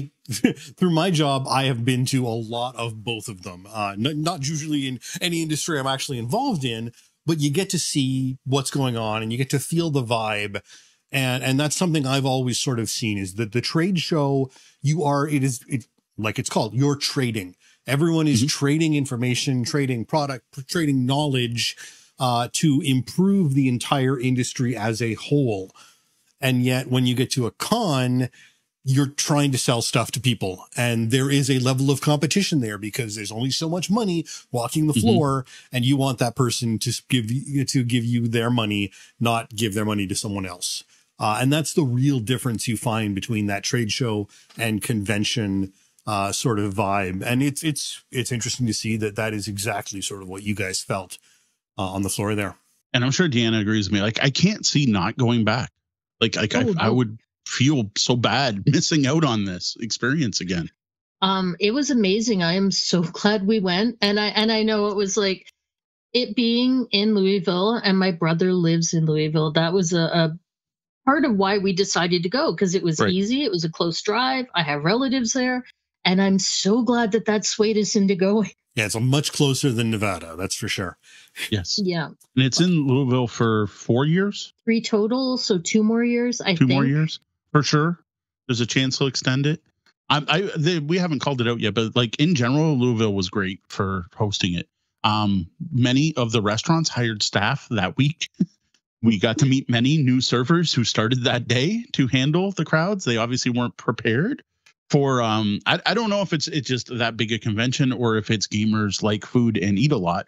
Speaker 1: my job, I have been to a lot of both of them. Not usually in any industry I'm actually involved in, but you get to see what's going on and you get to feel the vibe. And that's something I've always sort of seen is that the trade show, it's like it's called, you're trading. Everyone is trading information, trading product, trading knowledge, to improve the entire industry as a whole. And yet when you get to a con, you're trying to sell stuff to people. And there is a level of competition there because there's only so much money walking the floor and you want that person to give you their money, not give their money to someone else. And that's the real difference you find between that trade show and convention sort of vibe. And it's interesting to see that is exactly sort of what you guys felt on the floor there.
Speaker 2: And I'm sure Deanna agrees with me. Like I can't see not going back. I would feel so bad missing out on this experience again.
Speaker 3: It was amazing. I am so glad we went. And I know it was like it being in Louisville and my brother lives in Louisville. That was a part of why we decided to go because it was easy. It was a close drive. I have relatives there and I'm so glad that swayed us into going.
Speaker 1: Yeah. It's much closer than Nevada. That's for sure.
Speaker 2: Yes.
Speaker 3: Yeah.
Speaker 2: And it's in Louisville for 4 years.
Speaker 3: 3 total. So 2 more years. I think
Speaker 2: 2 more years. For sure. There's a chance they'll extend it. We haven't called it out yet, but like in general, Louisville was great for hosting it. Many of the restaurants hired staff that week. We got to meet many new servers who started that day to handle the crowds. They obviously weren't prepared for I don't know if it's just that big a convention or if it's gamers like food and eat a lot.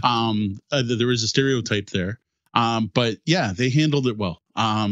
Speaker 2: There is a stereotype there. But yeah, they handled it well.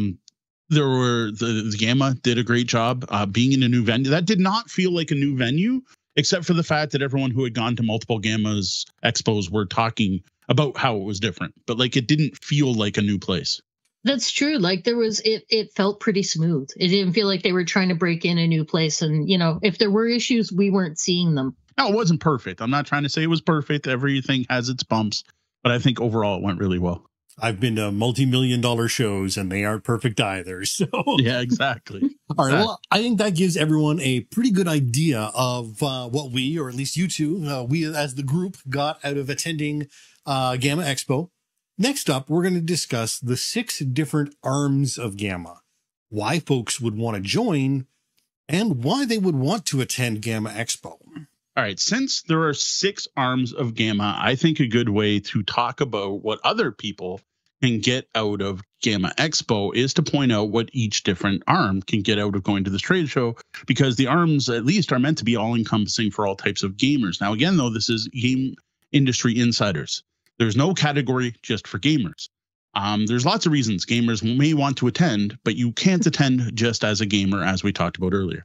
Speaker 2: There were the GAMA did a great job being in a new venue. That did not feel like a new venue, except for the fact that everyone who had gone to multiple GAMA's expos were talking about how it was different. But like, it didn't feel like a new place.
Speaker 3: That's true. Like it felt pretty smooth. It didn't feel like they were trying to break in a new place. And, you know, if there were issues, we weren't seeing them.
Speaker 2: No, it wasn't perfect. I'm not trying to say it was perfect. Everything has its bumps, but I think overall it went really well.
Speaker 1: I've been to multi-million-dollar shows and they aren't perfect either. So
Speaker 2: yeah, exactly.
Speaker 1: All right. Well, I think that gives everyone a pretty good idea of what we, or at least you two, we as the group got out of attending GAMA Expo. Next up, we're going to discuss the 6 different arms of GAMA, why folks would want to join, and why they would want to attend GAMA Expo.
Speaker 2: All right. Since there are 6 arms of GAMA, I think a good way to talk about what other people can get out of GAMA Expo is to point out what each different arm can get out of going to this trade show, because the arms at least are meant to be all encompassing for all types of gamers. Now, again, though, this is game industry insiders. There's no category just for gamers. There's lots of reasons gamers may want to attend, but you can't attend just as a gamer, as we talked about earlier.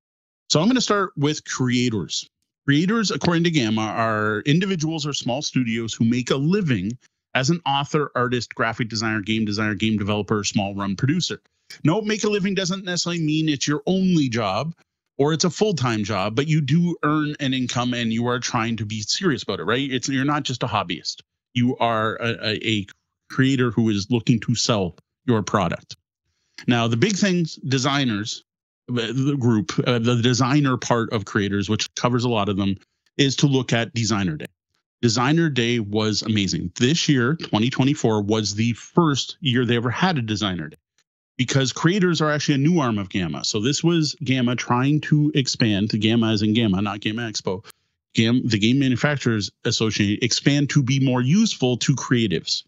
Speaker 2: So I'm going to start with creators. Creators, according to GAMA, are individuals or small studios who make a living as an author, artist, graphic designer, game developer, small run producer. No, make a living doesn't necessarily mean it's your only job or it's a full-time job, but you do earn an income and you are trying to be serious about it, right? You're not just a hobbyist. You are a creator who is looking to sell your product. Now, the big things, designers, the group, the designer part of creators, which covers a lot of them, is to look at Designer Day. Designer Day was amazing. This year, 2024, was the first year they ever had a Designer Day, because creators are actually a new arm of GAMA. So this was GAMA trying to expand, to GAMA as in GAMA, not GAMA Expo, the Game Manufacturers Association, expand to be more useful to creatives.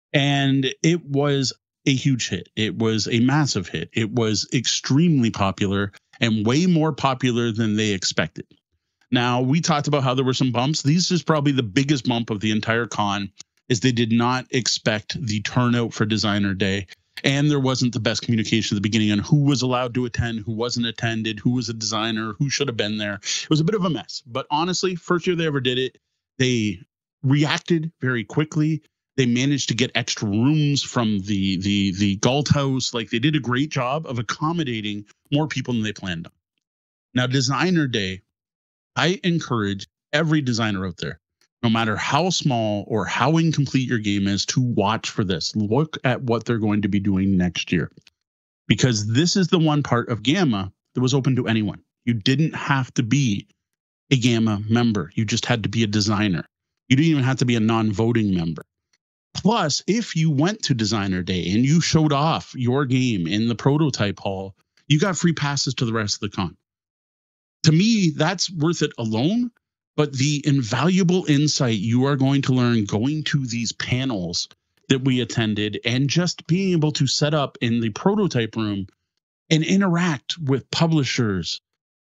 Speaker 2: And it was a huge hit. It was a massive hit. It was extremely popular and way more popular than they expected. Now, we talked about how there were some bumps. This is probably the biggest bump of the entire con, is they did not expect the turnout for Designer Day. And there wasn't the best communication at the beginning on who was allowed to attend, who wasn't attended, who was a designer, who should have been there. It was a bit of a mess. But honestly, first year they ever did it, they reacted very quickly. They managed to get extra rooms from the Galt House. Like, they did a great job of accommodating more people than they planned on. Now, Designer Day, I encourage every designer out there, no matter how small or how incomplete your game is, to watch for this. Look at what they're going to be doing next year, because this is the one part of GAMA that was open to anyone. You didn't have to be a GAMA member. You just had to be a designer. You didn't even have to be a non-voting member. Plus, if you went to Designer Day and you showed off your game in the prototype hall, you got free passes to the rest of the con. To me, that's worth it alone. But the invaluable insight you are going to learn going to these panels that we attended, and just being able to set up in the prototype room and interact with publishers,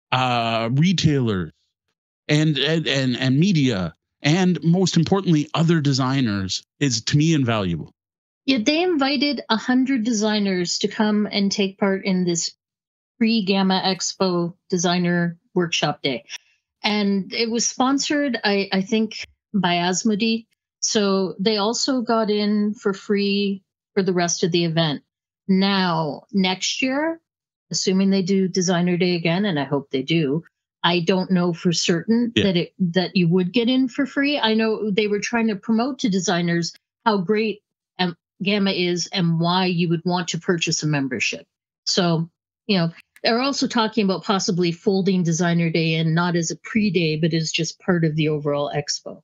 Speaker 2: retailers, and media, and most importantly, other designers, is to me invaluable.
Speaker 3: Yeah, they invited 100 designers to come and take part in this pre-GAMA Expo designer workshop day. And it was sponsored, I think, by Asmodee. So they also got in for free for the rest of the event. Now, next year, assuming they do Designer Day again, and I hope they do, I don't know for certain that you would get in for free. I know they were trying to promote to designers how great GAMA is and why you would want to purchase a membership. So, you know, they're also talking about possibly folding Designer Day in, not as a pre-day, but as just part of the overall expo.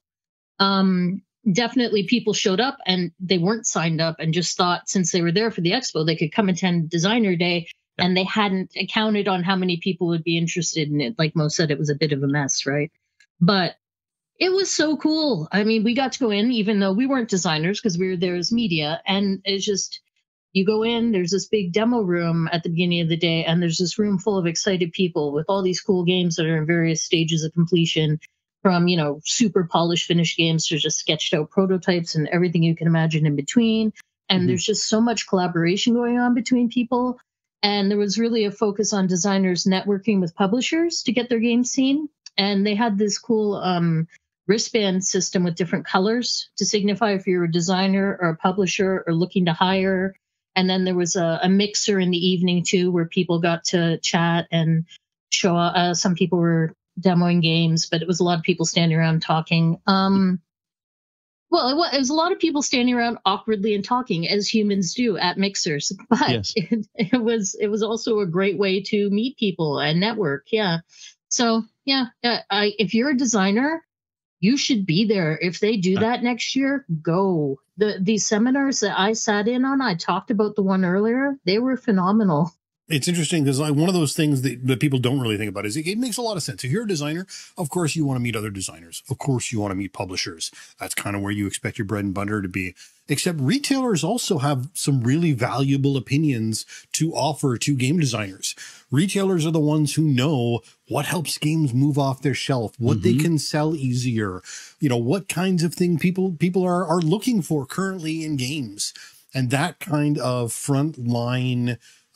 Speaker 3: Definitely people showed up and they weren't signed up and just thought since they were there for the expo, they could come attend Designer Day, and they hadn't accounted on how many people would be interested in it. Like Mo said, it was a bit of a mess, right? But It was so cool. I mean, we got to go in, even though we weren't designers because we were there as media. And it's just, you go in, there's this big demo room at the beginning of the day, and there's this room full of excited people with all these cool games that are in various stages of completion, from, super polished, finished games to just sketched out prototypes and everything you can imagine in between. And there's just so much collaboration going on between people. And there was really a focus on designers networking with publishers to get their games seen. And they had this cool wristband system with different colors to signify if you're a designer or a publisher or looking to hire. And then there was a mixer in the evening too, where people got to chat and show. Some people were demoing games, but it was a lot of people standing around talking. Well, it was a lot of people standing around awkwardly and talking, as humans do at mixers. But
Speaker 2: Yes.
Speaker 3: it was also a great way to meet people and network. Yeah. So yeah, if you're a designer, you should be there. If they do that next year, go. These seminars that I sat in on, I talked about the one earlier, they were phenomenal.
Speaker 1: It's interesting because one of those things that people don't really think about is it makes a lot of sense. If you're a designer, of course you want to meet other designers. Of course you want to meet publishers. That's kind of where you expect your bread and butter to be. Except retailers also have some really valuable opinions to offer to game designers. Retailers are the ones who know what helps games move off their shelf, what they can sell easier, what kinds of thing people are looking for currently in games. And that kind of frontline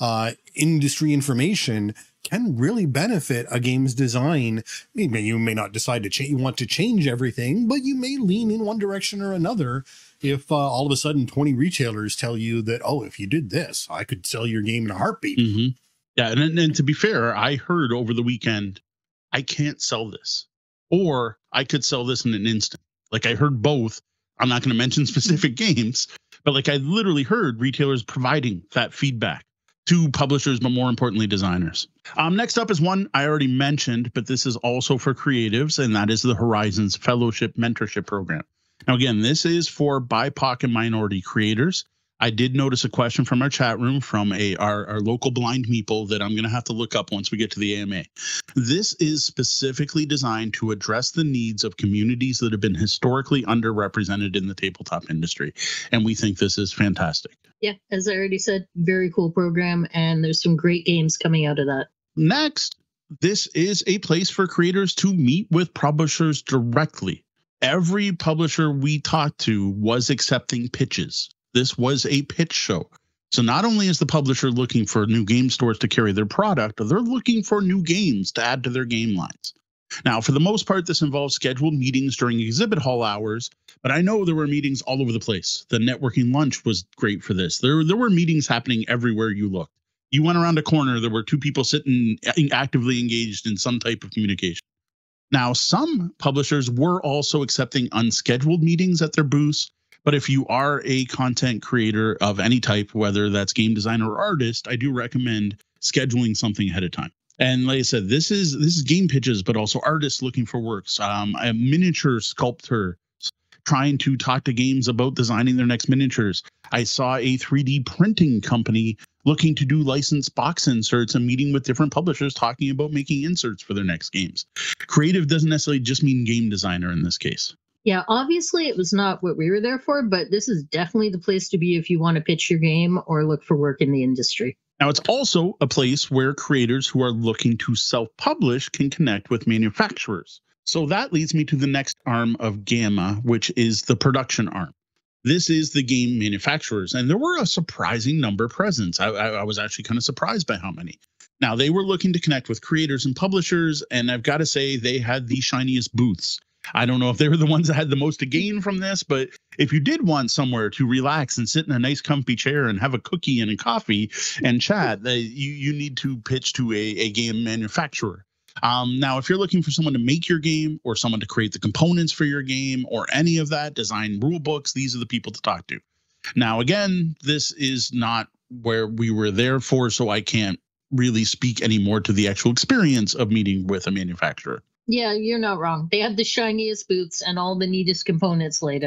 Speaker 1: industry information can really benefit a game's design. You may not decide to change, you want to change everything, but you may lean in one direction or another. If all of a sudden 20 retailers tell you that, oh, if you did this, I could sell your game in a heartbeat.
Speaker 2: Yeah. And to be fair, I heard over the weekend, I can't sell this, or I could sell this in an instant. Like, I heard both. I'm not going to mention specific games, but like, I literally heard retailers providing that feedback to publishers, but more importantly, designers. Next up is one I already mentioned, but this is also for creatives, and that is the Horizons Fellowship Mentorship Program. Now, again, this is for BIPOC and minority creators. I did notice a question from our chat room from our local blind meeple that I'm going to have to look up once we get to the AMA. This is specifically designed to address the needs of communities that have been historically underrepresented in the tabletop industry. And we think this is fantastic.
Speaker 3: Yeah, as I already said, very cool program. And there's some great games coming out of that.
Speaker 2: Next, this is a place for creators to meet with publishers directly. Every publisher we talked to was accepting pitches. This was a pitch show. So not only is the publisher looking for new game stores to carry their product, they're looking for new games to add to their game lines. Now, for the most part, this involves scheduled meetings during exhibit hall hours, but I know there were meetings all over the place. The networking lunch was great for this. There were meetings happening everywhere you looked. You went around a corner, there were two people sitting actively engaged in some type of communication. Now, some publishers were also accepting unscheduled meetings at their booths. But if you are a content creator of any type, whether that's game designer or artist, I do recommend scheduling something ahead of time. And like I said, this is game pitches, but also artists looking for works. A miniature sculptor trying to talk to games about designing their next miniatures. I saw a 3D printing company looking to do licensed box inserts and meeting with different publishers talking about making inserts for their next games. Creative doesn't necessarily just mean game designer in this case.
Speaker 3: Yeah, obviously it was not what we were there for, but this is definitely the place to be if you want to pitch your game or look for work in the industry.
Speaker 2: Now, it's also a place where creators who are looking to self-publish can connect with manufacturers. So that leads me to the next arm of GAMA, which is the production arm. This is the game manufacturers, and there were a surprising number present. I was actually kind of surprised by how many. Now, they were looking to connect with creators and publishers, and I've got to say they had the shiniest booths. I don't know if they were the ones that had the most to gain from this, but if you did want somewhere to relax and sit in a nice comfy chair and have a cookie and a coffee and chat, you need to pitch to a game manufacturer. Now, if you're looking for someone to make your game or someone to create the components for your game or any of that, design rule books, these are the people to talk to. Now, again, this is not where we were there for, so I can't really speak any more to the actual experience of meeting with a manufacturer.
Speaker 3: Yeah, you're not wrong. They had the shiniest booths and all the neatest components laid out.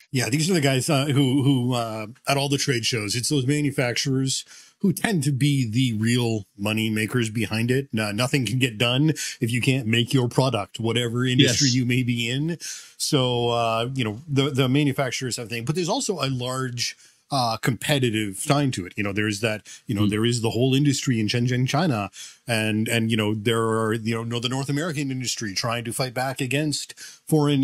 Speaker 1: Yeah, these are the guys who at all the trade shows, it's those manufacturers who tend to be the real money makers behind it. Nothing can get done if you can't make your product, whatever industry you may be in. So, the manufacturers have things, but there's also a large competitive side to it. There's that, there is the whole industry in Shenzhen, China, and there are, the North American industry trying to fight back against foreign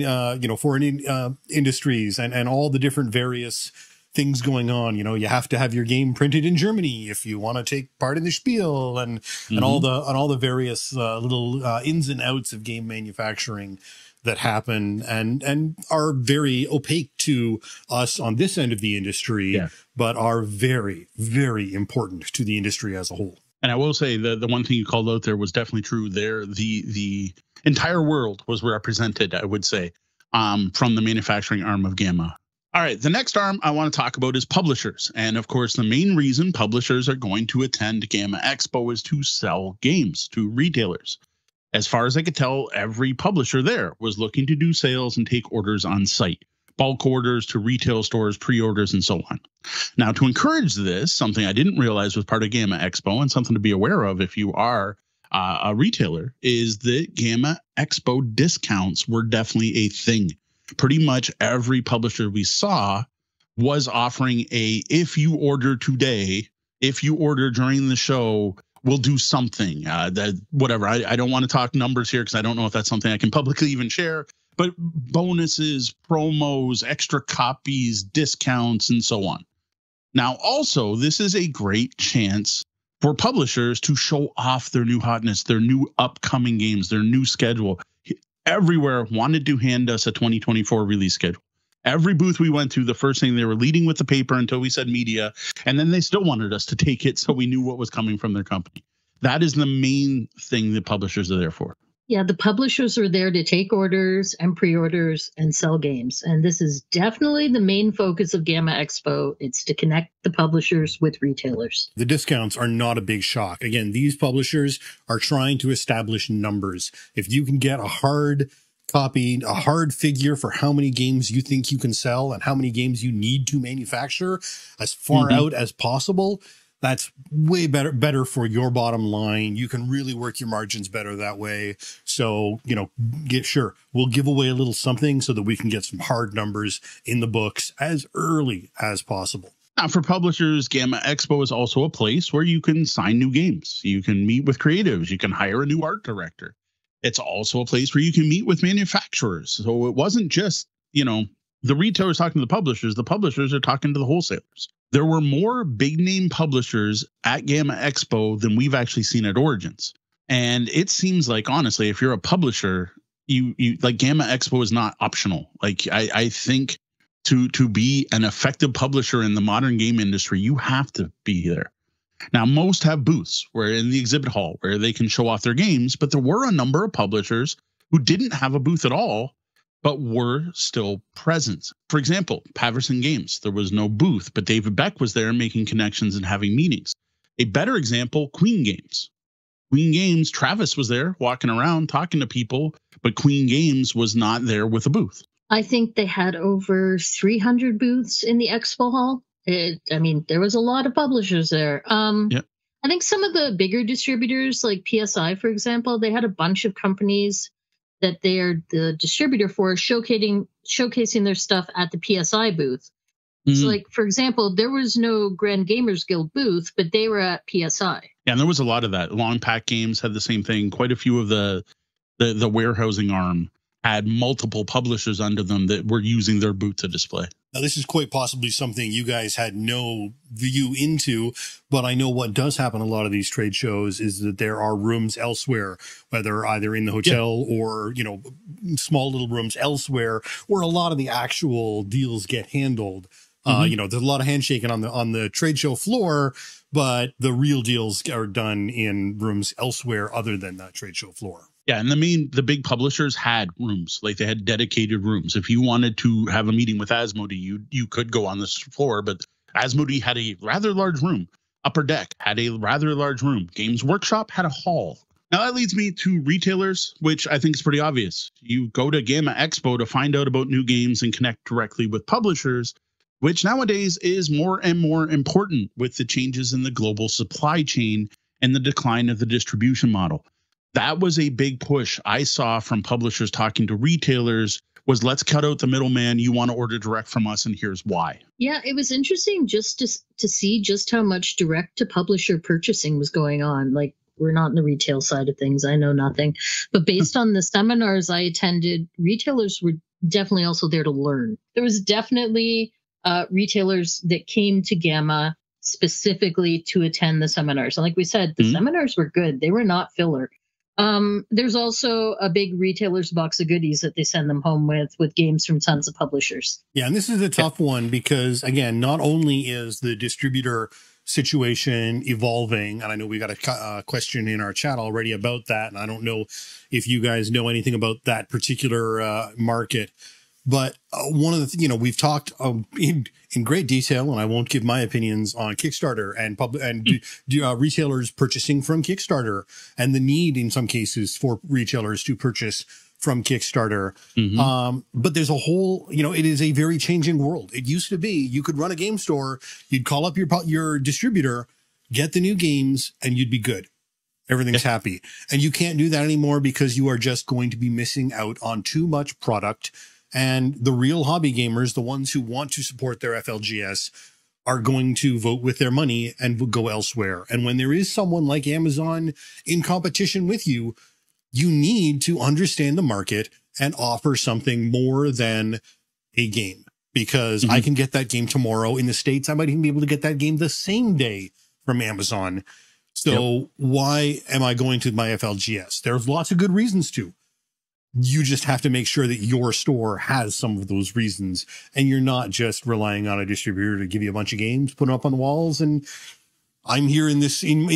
Speaker 1: industries and all the different various things going on. You have to have your game printed in Germany if you want to take part in the spiel and all the various little ins and outs of game manufacturing that happen and are very opaque to us on this end of the industry, but are very, very important to the industry as a whole.
Speaker 2: And I will say the one thing you called out there was definitely true there. The entire world was represented, I would say, from the manufacturing arm of GAMA. All right, the next arm I want to talk about is publishers. And of course, the main reason publishers are going to attend GAMA Expo is to sell games to retailers. As far as I could tell, every publisher there was looking to do sales and take orders on site, bulk orders to retail stores, pre-orders, and so on. Now, to encourage this, something I didn't realize was part of GAMA Expo and something to be aware of if you are a retailer, is that GAMA Expo discounts were definitely a thing. Pretty much every publisher we saw was offering if you order today, if you order during the show, we'll do something that whatever. I don't want to talk numbers here because I don't know if that's something I can publicly even share, but bonuses, promos, extra copies, discounts, and so on. Now, also, this is a great chance for publishers to show off their new hotness, their new upcoming games, their new schedule. Everywhere wanted to hand us a 2024 release schedule. Every booth we went to, the first thing they were leading with the paper until we said media, and then they still wanted us to take it so we knew what was coming from their company. That is the main thing that publishers are there for.
Speaker 3: Yeah, the publishers are there to take orders and pre-orders and sell games. And this is definitely the main focus of GAMA Expo. It's to connect the publishers with retailers.
Speaker 1: The discounts are not a big shock. Again, these publishers are trying to establish numbers. If you can get a hard copy, a hard figure for how many games you think you can sell and how many games you need to manufacture as far out as possible, that's way better for your bottom line. You can really work your margins better that way. So, we'll give away a little something so that we can get some hard numbers in the books as early as possible.
Speaker 2: Now, for publishers, GAMA Expo is also a place where you can sign new games. You can meet with creatives. You can hire a new art director. It's also a place where you can meet with manufacturers. So it wasn't just, the retailers talking to the publishers are talking to the wholesalers. There were more big name publishers at GAMA Expo than we've actually seen at Origins. And it seems like, honestly, if you're a publisher, you like GAMA Expo is not optional. Like I think to be an effective publisher in the modern game industry, you have to be there. Now, most have booths where in the exhibit hall where they can show off their games, but there were a number of publishers who didn't have a booth at all, but were still present. For example, Paverson Games, there was no booth, but David Beck was there making connections and having meetings. A better example, Queen Games. Queen Games, Travis was there walking around talking to people, but Queen Games was not there with a booth.
Speaker 3: I think they had over 300 booths in the expo hall. There was a lot of publishers there. I think some of the bigger distributors like PSI, for example, they had a bunch of companies that they're the distributor for showcasing their stuff at the PSI booth. So like, for example, there was no Grand Gamers Guild booth, but they were at PSI.
Speaker 2: Yeah, and there was a lot of that. Long Pack Games had the same thing. Quite a few of the warehousing arm had multiple publishers under them that were using their booth to display.
Speaker 1: Now, this is quite possibly something you guys had no view into, but I know what does happen a lot of these trade shows is that there are rooms elsewhere, whether either in the hotel or, small little rooms elsewhere where a lot of the actual deals get handled. There's a lot of handshaking on the trade show floor, but the real deals are done in rooms elsewhere other than that trade show floor.
Speaker 2: Yeah, and the big publishers had rooms, like they had dedicated rooms. If you wanted to have a meeting with Asmodee, you could go on this floor, but Asmodee had a rather large room. Upper Deck had a rather large room. Games Workshop had a hall. Now that leads me to retailers, which I think is pretty obvious. You go to GAMA Expo to find out about new games and connect directly with publishers, which nowadays is more and more important with the changes in the global supply chain and the decline of the distribution model. That was a big push I saw from publishers talking to retailers was let's cut out the middleman. You want to order direct from us, and here's why.
Speaker 3: Yeah, it was interesting just to see just how much direct to publisher purchasing was going on. Like, we're not in the retail side of things. I know nothing. But based on the seminars I attended, retailers were definitely also there to learn. There was definitely retailers that came to GAMA specifically to attend the seminars. And like we said, the seminars were good. They were not filler. There's also a big retailer's box of goodies that they send them home with games from tons of publishers.
Speaker 1: Yeah, and this is a tough one because, again, not only is the distributor situation evolving, and I know we got a question in our chat already about that, and I don't know if you guys know anything about that particular market, but one of the, we've talked in great detail, and I won't give my opinions on Kickstarter and retailers purchasing from Kickstarter and the need in some cases for retailers to purchase from Kickstarter. But there's a whole, it is a very changing world. It used to be you could run a game store, you'd call up your distributor, get the new games, and you'd be good. Everything's happy. And you can't do that anymore because you are just going to be missing out on too much product. And the real hobby gamers, the ones who want to support their FLGS, are going to vote with their money and go elsewhere. And when there is someone like Amazon in competition with you, you need to understand the market and offer something more than a game, because I can get that game tomorrow. In the States, I might even be able to get that game the same day from Amazon. So why am I going to my FLGS? There's lots of good reasons to. You just have to make sure that your store has some of those reasons, and you're not just relying on a distributor to give you a bunch of games, put them up on the walls, and I'm here in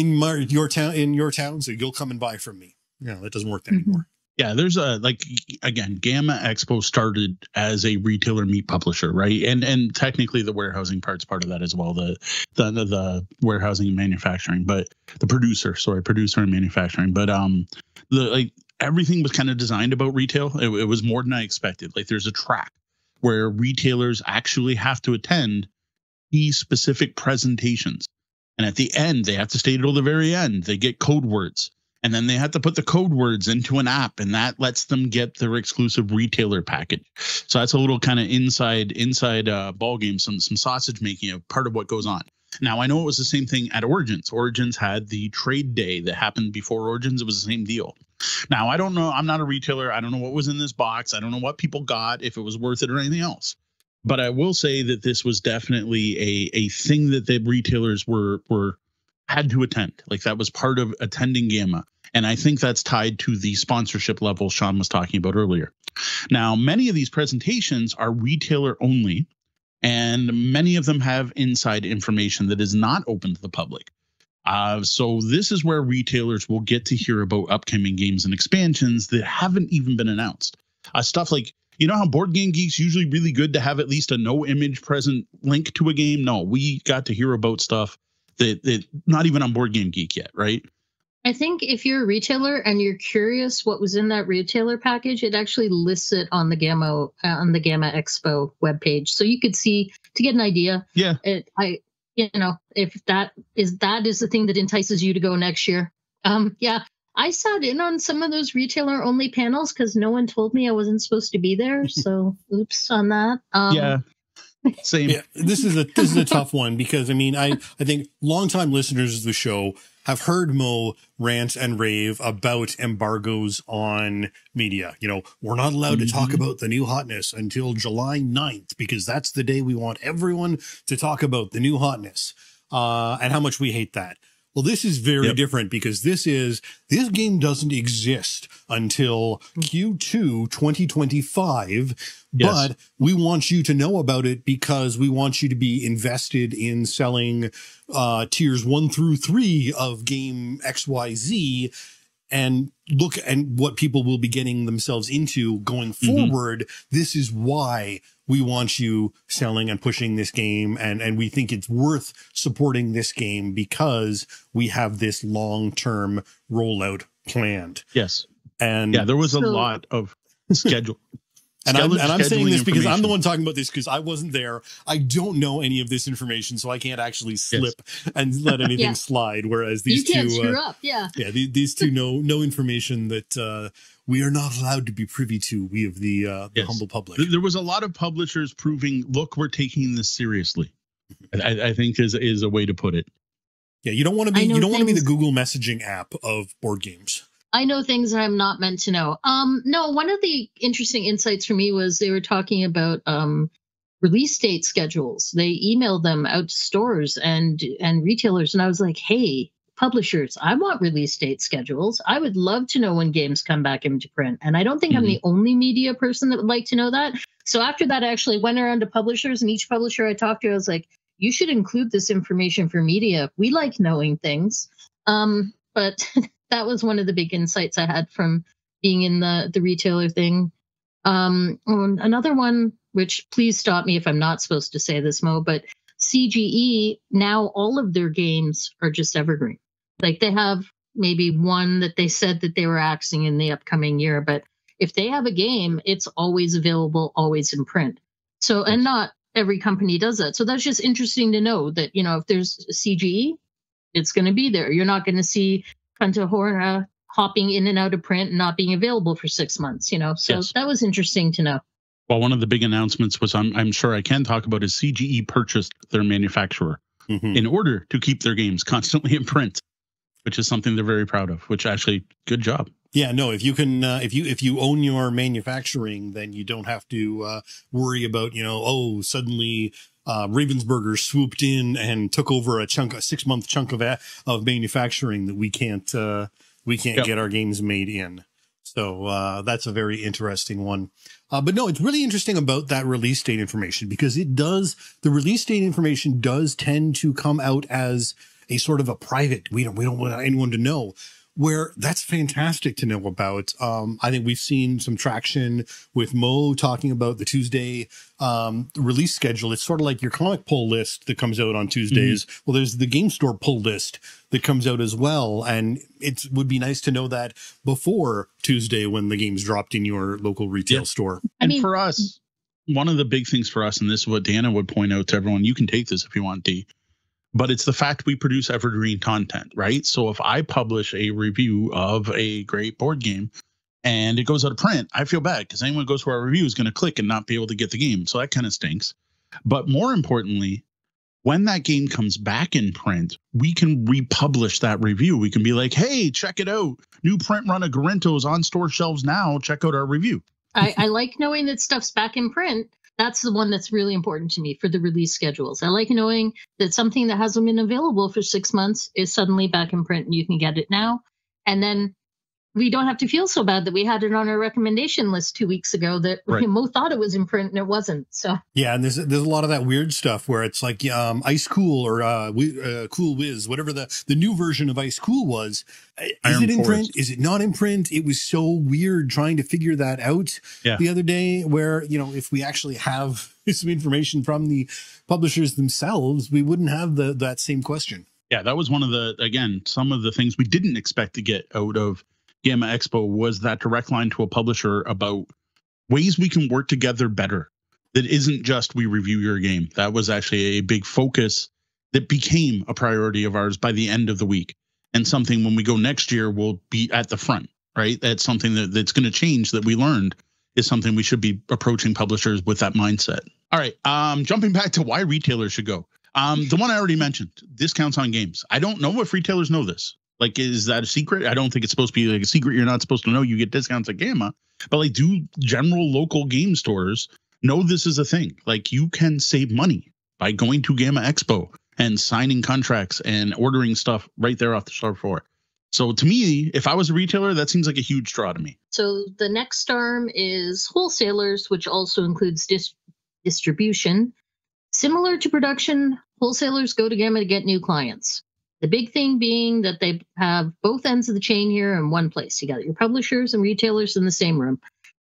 Speaker 1: your town, so you'll come and buy from me. That doesn't work anymore.
Speaker 2: Yeah, there's again, GAMA Expo started as a retailer meat publisher, right? And technically the warehousing part's part of that as well, the warehousing and manufacturing, but producer and manufacturing. But everything was kind of designed about retail. It was more than I expected. Like, there's a track where retailers actually have to attend key specific presentations. And at the end, they have to stay till the very end. They get code words. And then they have to put the code words into an app, and that lets them get their exclusive retailer package. So that's a little kind of inside ball game, some sausage making of part of what goes on. Now, I know it was the same thing at Origins. Origins had the trade day that happened before Origins. It was the same deal. Now, I don't know. I'm not a retailer. I don't know what was in this box. I don't know what people got, if it was worth it or anything else. But I will say that this was definitely a thing that the retailers had to attend. Like, that was part of attending GAMA. And I think that's tied to the sponsorship level Sean was talking about earlier. Now, many of these presentations are retailer only, and many of them have inside information that is not open to the public. So this is where retailers will get to hear about upcoming games and expansions that haven't even been announced. Stuff like, how Board Game Geek's usually really good to have at least a no image present link to a game? No, we got to hear about stuff that not even on Board Game Geek yet, right?
Speaker 3: I think if you're a retailer and you're curious what was in that retailer package, it actually lists it on the GAMA Expo webpage, so you could see to get an idea.
Speaker 2: Yeah.
Speaker 3: If that is the thing that entices you to go next year. I sat in on some of those retailer only panels because no one told me I wasn't supposed to be there. So oops on that.
Speaker 2: Yeah. Same.
Speaker 1: Yeah, this is a tough one because I think longtime listeners of the show have heard Moe rant and rave about embargoes on media. We're not allowed to talk about the new hotness until July 9th because that's the day we want everyone to talk about the new hotness and how much we hate that. Well, this is very different because this game doesn't exist until Q2 2025, but we want you to know about it because we want you to be invested in selling tiers 1 through 3 of game XYZ and look at what people will be getting themselves into going forward. This is why we want you selling and pushing this game, and we think it's worth supporting this game because we have this long-term rollout planned.
Speaker 2: Yes.
Speaker 1: And
Speaker 2: yeah, there was a lot of schedule.
Speaker 1: And I'm saying this because I'm the
Speaker 2: information.
Speaker 1: one talking about this because I wasn't there. I don't know any of this information, so I can't actually slip and let anything slide. Whereas these
Speaker 3: you can't
Speaker 1: two,
Speaker 3: screw up. Yeah,
Speaker 1: these two know information that we are not allowed to be privy to. We of the humble public.
Speaker 2: There was a lot of publishers proving, look, we're taking this seriously. I think is a way to put it.
Speaker 1: Yeah, you don't want to be the Google messaging app of board games.
Speaker 3: I know things that I'm not meant to know. No, one of the interesting insights for me was they were talking about release date schedules. They emailed them out to stores and retailers, and I was like, hey, publishers, I want release date schedules. I would love to know when games come back into print. And I don't think I'm the only media person that would like to know that. So after that, I actually went around to publishers, and each publisher I talked to, I was like, you should include this information for media. We like knowing things. But that was one of the big insights I had from being in the retailer thing. Another one, which please stop me if I'm not supposed to say this, Mo, but CGE, now all of their games are just evergreen. Like they have maybe one that they said that they were axing in the upcoming year, but if they have a game, it's always available, always in print. So, and not every company does that. So that's just interesting to know that, if there's a CGE, it's going to be there. You're not going to see Punta Horna hopping in and out of print and not being available for 6 months, So that was interesting to know.
Speaker 2: Well, one of the big announcements was, I'm sure I can talk about, is CGE purchased their manufacturer in order to keep their games constantly in print, which is something they're very proud of, which actually, good job.
Speaker 1: Yeah, no, if you can, if you own your manufacturing, then you don't have to worry about, suddenly Ravensburger swooped in and took over a 6-month chunk of manufacturing that we can't get our games made in. So that's a very interesting one. But no, it's really interesting about that release date information because the release date information does tend to come out as a sort of a private. We don't want anyone to know. Where that's fantastic to know about. I think we've seen some traction with Moe talking about the Tuesday release schedule. It's sort of like your comic pull list that comes out on Tuesdays. Well, there's the game store pull list that comes out as well. And it would be nice to know that before Tuesday when the game's dropped in your local retail store.
Speaker 2: And for us, one of the big things for us, and this is what Deanna would point out to everyone, you can take this if you want, D, but it's the fact we produce evergreen content, right? So if I publish a review of a great board game and it goes out of print, I feel bad because anyone who goes to our review is going to click and not be able to get the game. So that kind of stinks. But more importantly, when that game comes back in print, we can republish that review. We can be like, hey, check it out. New print run of Garinto's on store shelves now. Check out our review.
Speaker 3: I like knowing that stuff's back in print. That's the one that's really important to me for the release schedules. I like knowing that something that hasn't been available for 6 months is suddenly back in print and you can get it now. And then we don't have to feel so bad that we had it on our recommendation list 2 weeks ago that Mo thought it was in print and it wasn't. So
Speaker 1: yeah, and there's a lot of that weird stuff where it's like Ice Cool or Cool Whiz, whatever the new version of Ice Cool was. Is it in print? Is it not in print? It was so weird trying to figure that out the other day where, if we actually have some information from the publishers themselves, we wouldn't have that same question.
Speaker 2: Yeah, that was one of some of the things we didn't expect to get out of GAMA Expo was that direct line to a publisher about ways we can work together better. That isn't just we review your game. That was actually a big focus that became a priority of ours by the end of the week. And something when we go next year will be at the front, right? That's something that's going to change that we learned is something we should be approaching publishers with that mindset. All right, jumping back to why retailers should go. The one I already mentioned, discounts on games. I don't know if retailers know this. Like, is that a secret? I don't think it's supposed to be like a secret. You're not supposed to know you get discounts at GAMA. But like, do general local game stores know this is a thing? Like, you can save money by going to GAMA Expo and signing contracts and ordering stuff right there off the store floor. So to me, if I was a retailer, that seems like a huge draw to me.
Speaker 3: So the next arm is wholesalers, which also includes distribution. Similar to production, wholesalers go to GAMA to get new clients. The big thing being that they have both ends of the chain here in one place. You got your publishers and retailers in the same room.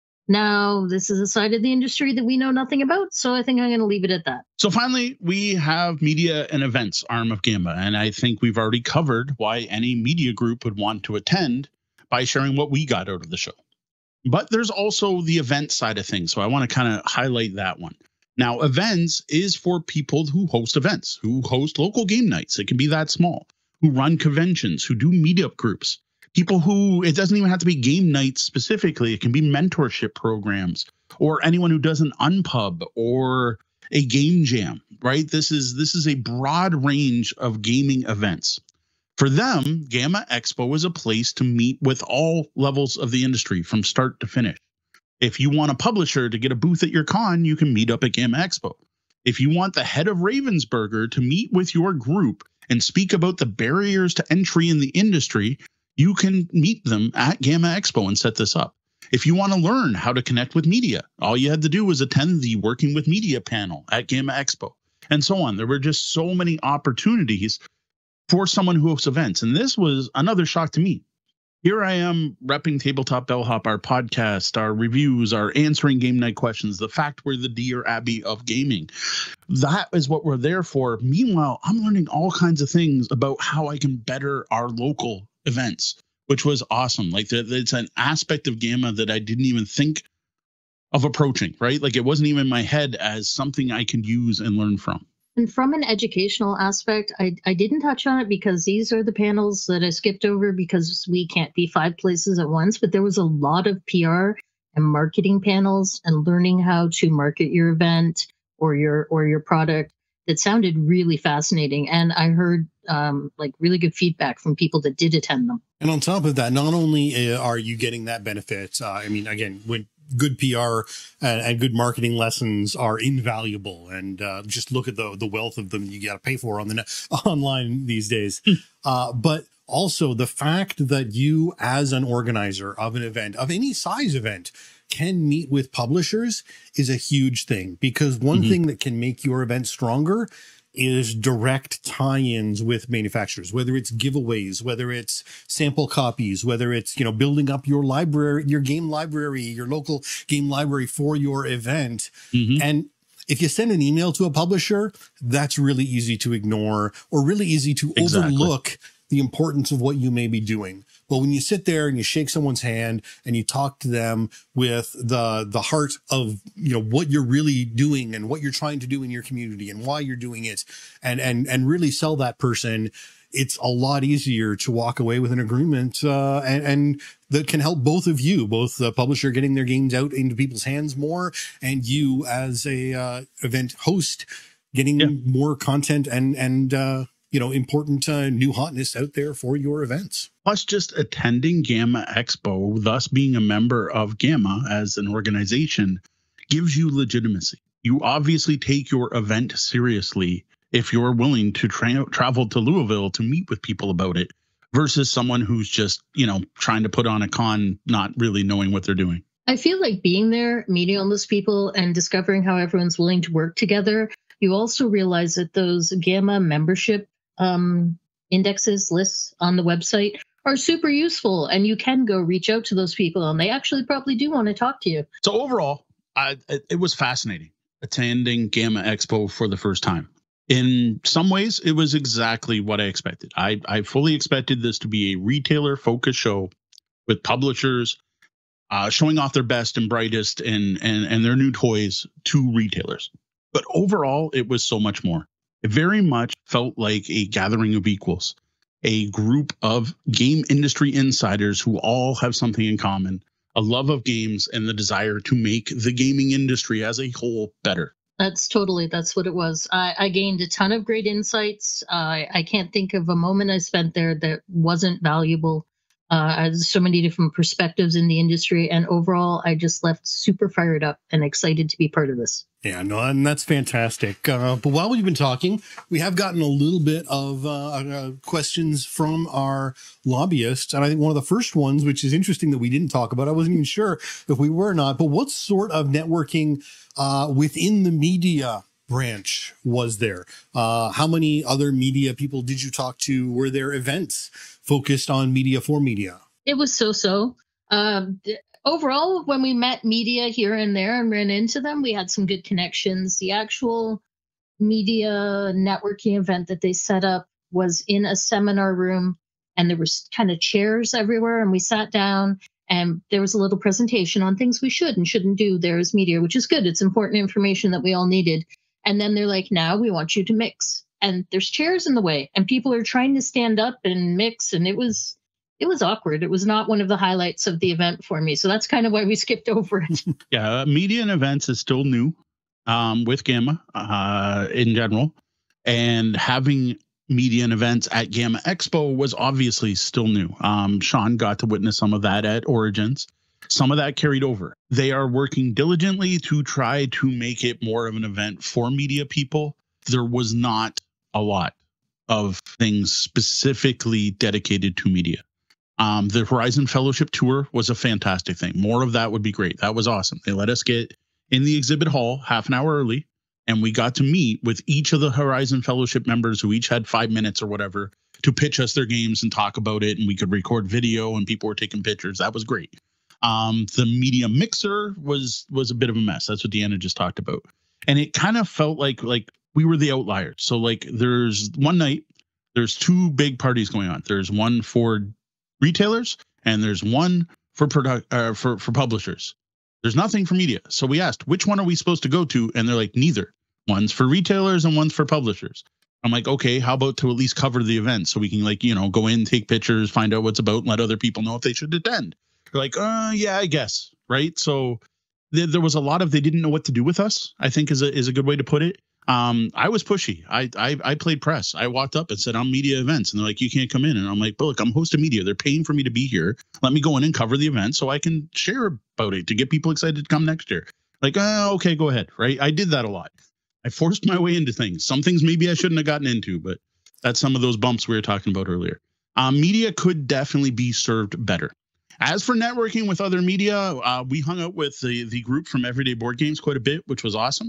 Speaker 3: Now, this is a side of the industry that we know nothing about, so I think I'm going to leave it at that.
Speaker 2: So finally, we have media and events arm of GAMA, and I think we've already covered why any media group would want to attend. by sharing what we got out of the show. But there's also the event side of things. So I want to kind of highlight that one. Now, events is for people who host events, who host local game nights. It can be that small, who run conventions, who do meetup groups, people who, it doesn't even have to be game nights specifically. It can be mentorship programs, or anyone who does an unpub or a game jam, right? This is a broad range of gaming events. For them, GAMA Expo is a place to meet with all levels of the industry from start to finish. If you want a publisher to get a booth at your con, you can meet up at GAMA Expo. If you want the head of Ravensburger to meet with your group and speak about the barriers to entry in the industry, you can meet them at GAMA Expo and set this up. If you want to learn how to connect with media, all you had to do was attend the Working with Media panel at GAMA Expo, and so on. There were just so many opportunities for someone who hosts events. And this was another shock to me. Here I am repping Tabletop Bellhop, our podcast, our reviews, our answering game night questions, the fact we're the Dear Abby of gaming. That is what we're there for. Meanwhile, I'm learning all kinds of things about how I can better our local events, which was awesome. Like it's an aspect of GAMA that I didn't even think of approaching, right? Like it wasn't even in my head as something I can use and learn from.
Speaker 3: And from an educational aspect, I didn't touch on it because these are the panels that I skipped over because we can't be 5 places at once. But there was a lot of PR and marketing panels and learning how to market your event or your product that sounded really fascinating. And I heard like really good feedback from people that did attend them.
Speaker 1: And on top of that, not only are you getting that benefit, I mean, again, when good PR and good marketing lessons are invaluable, and just look at the wealth of them you got to pay for on the online these days. But also the fact that you, as an organizer of an event, of any size event, can meet with publishers is a huge thing, because one thing that can make your event stronger is direct tie-ins with manufacturers, whether it's giveaways, whether it's sample copies, whether it's, you know, building up your library, your game library, your local game library for your event. And if you send an email to a publisher, that's really easy to ignore or really easy to overlook the importance of what you may be doing. But when you sit there and you shake someone's hand and you talk to them with the heart of, you know, what you're really doing and what you're trying to do in your community and why you're doing it, and really sell that person, it's a lot easier to walk away with an agreement and that can help both of you, both the publisher getting their games out into people's hands more, and you as a event host getting more content and you know, important new hotness out there for your events.
Speaker 2: Plus, just attending GAMA Expo, thus being a member of GAMA as an organization, gives you legitimacy. You obviously take your event seriously if you're willing to travel to Louisville to meet with people about it, versus someone who's just, you know, trying to put on a con, not really knowing what they're doing.
Speaker 3: I feel like being there, meeting all those people and discovering how everyone's willing to work together, you also realize that those GAMA membership indexes, lists on the website are super useful, and you can go reach out to those people and they actually probably do want to talk to you.
Speaker 2: So overall, it was fascinating attending GAMA Expo for the first time. In some ways, it was exactly what I expected. I fully expected this to be a retailer-focused show with publishers showing off their best and brightest and their new toys to retailers. But overall, it was so much more. It very much felt like a gathering of equals, a group of game industry insiders who all have something in common, a love of games and the desire to make the gaming industry as a whole better.
Speaker 3: That's what it was. I gained a ton of great insights. I can't think of a moment I spent there that wasn't valuable. So many different perspectives in the industry, and overall, I just left super fired up and excited to be part of this.
Speaker 1: Yeah, no, and that's fantastic. But while we've been talking, we have gotten a little bit of questions from our lobbyists. And I think one of the first ones, which is interesting that we didn't talk about, I wasn't even sure if we were or not, but what sort of networking within the media branch was there? How many other media people did you talk to? Were there events focused on media for media?
Speaker 3: It was so-so. Overall, when we met media here and there and ran into them, we had some good connections. The actual media networking event that they set up was in a seminar room and there was kind of chairs everywhere, and we sat down, and there was a little presentation on things we should and shouldn't do there as media, which is good. It's important information that we all needed. And then they're like, now we want you to mix. And there's chairs in the way, and people are trying to stand up and mix. And it was awkward. It was not one of the highlights of the event for me. So that's kind of why we skipped over it.
Speaker 2: Yeah, media and events is still new with GAMA in general. And having media and events at GAMA Expo was obviously still new. Sean got to witness some of that at Origins. Some of that carried over. They are working diligently to try to make it more of an event for media people. There was not a lot of things specifically dedicated to media. The Horizon Fellowship Tour was a fantastic thing. More of that would be great. That was awesome. They let us get in the exhibit hall half an hour early, and we got to meet with each of the Horizon Fellowship members who each had 5 minutes or whatever to pitch us their games and talk about it. And we could record video and people were taking pictures. That was great. The media mixer was a bit of a mess. That's what Deanna just talked about. And it kind of felt like we were the outliers. So like there's one night, there's 2 big parties going on. There's one for retailers and there's one for publishers. There's nothing for media. So we asked, which one are we supposed to go to? And they're like, neither. One's for retailers and one's for publishers. I'm like, okay, how about to at least cover the event so we can like, go in, take pictures, find out what's about and let other people know if they should attend. They're like, yeah, I guess. Right. So there was a lot of, they didn't know what to do with us, I think is a good way to put it. I was pushy. I played press. I walked up and said, I'm media events. And they're like, you can't come in. And I'm like, but look, I'm host of media. They're paying for me to be here. Let me go in and cover the event so I can share about it to get people excited to come next year. Like, okay, go ahead. Right. I did that a lot. I forced my way into things. Some things maybe I shouldn't have gotten into, but that's some of those bumps we were talking about earlier. Media could definitely be served better. As for networking with other media, we hung out with the group from Everyday Board Games quite a bit, which was awesome.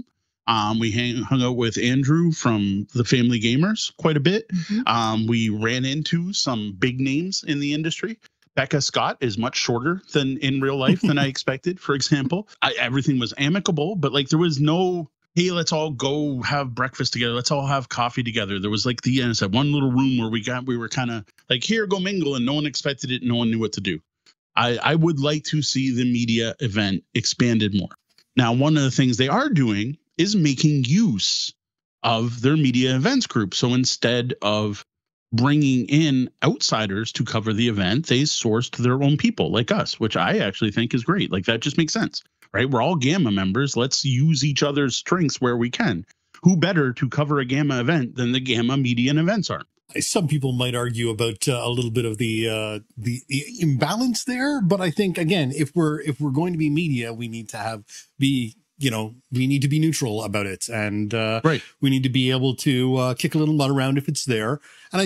Speaker 2: We hung out with Andrew from the Family Gamers quite a bit. Mm-hmm. We ran into some big names in the industry. Becca Scott is much shorter than in real life than I expected, for example. Everything was amicable, but like there was no, hey, let's all go have breakfast together. Let's all have coffee together. There was like one little room where we were kind of like, here, go mingle. And no one expected it. No one knew what to do. I would like to see the media event expanded more. Now, one of the things they are doing is making use of their media events group. So instead of bringing in outsiders to cover the event, they sourced their own people like us, which I actually think is great. Like that just makes sense, right? We're all GAMA members. Let's use each other's strengths where we can. Who better to cover a GAMA event than the GAMA media and events are?
Speaker 1: Some people might argue about a little bit of the imbalance there, but I think again, if we're going to be media, we need to we need to be neutral about it, and
Speaker 2: right.
Speaker 1: We need to be able to kick a little mud around if it's there.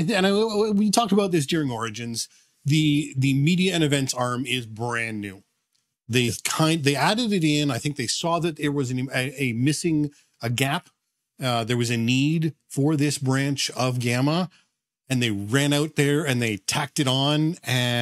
Speaker 1: And we talked about this during Origins. The media and events arm is brand new. They added it in. I think they saw that there was a missing gap. There was a need for this branch of GAMA. And they ran out there and they tacked it on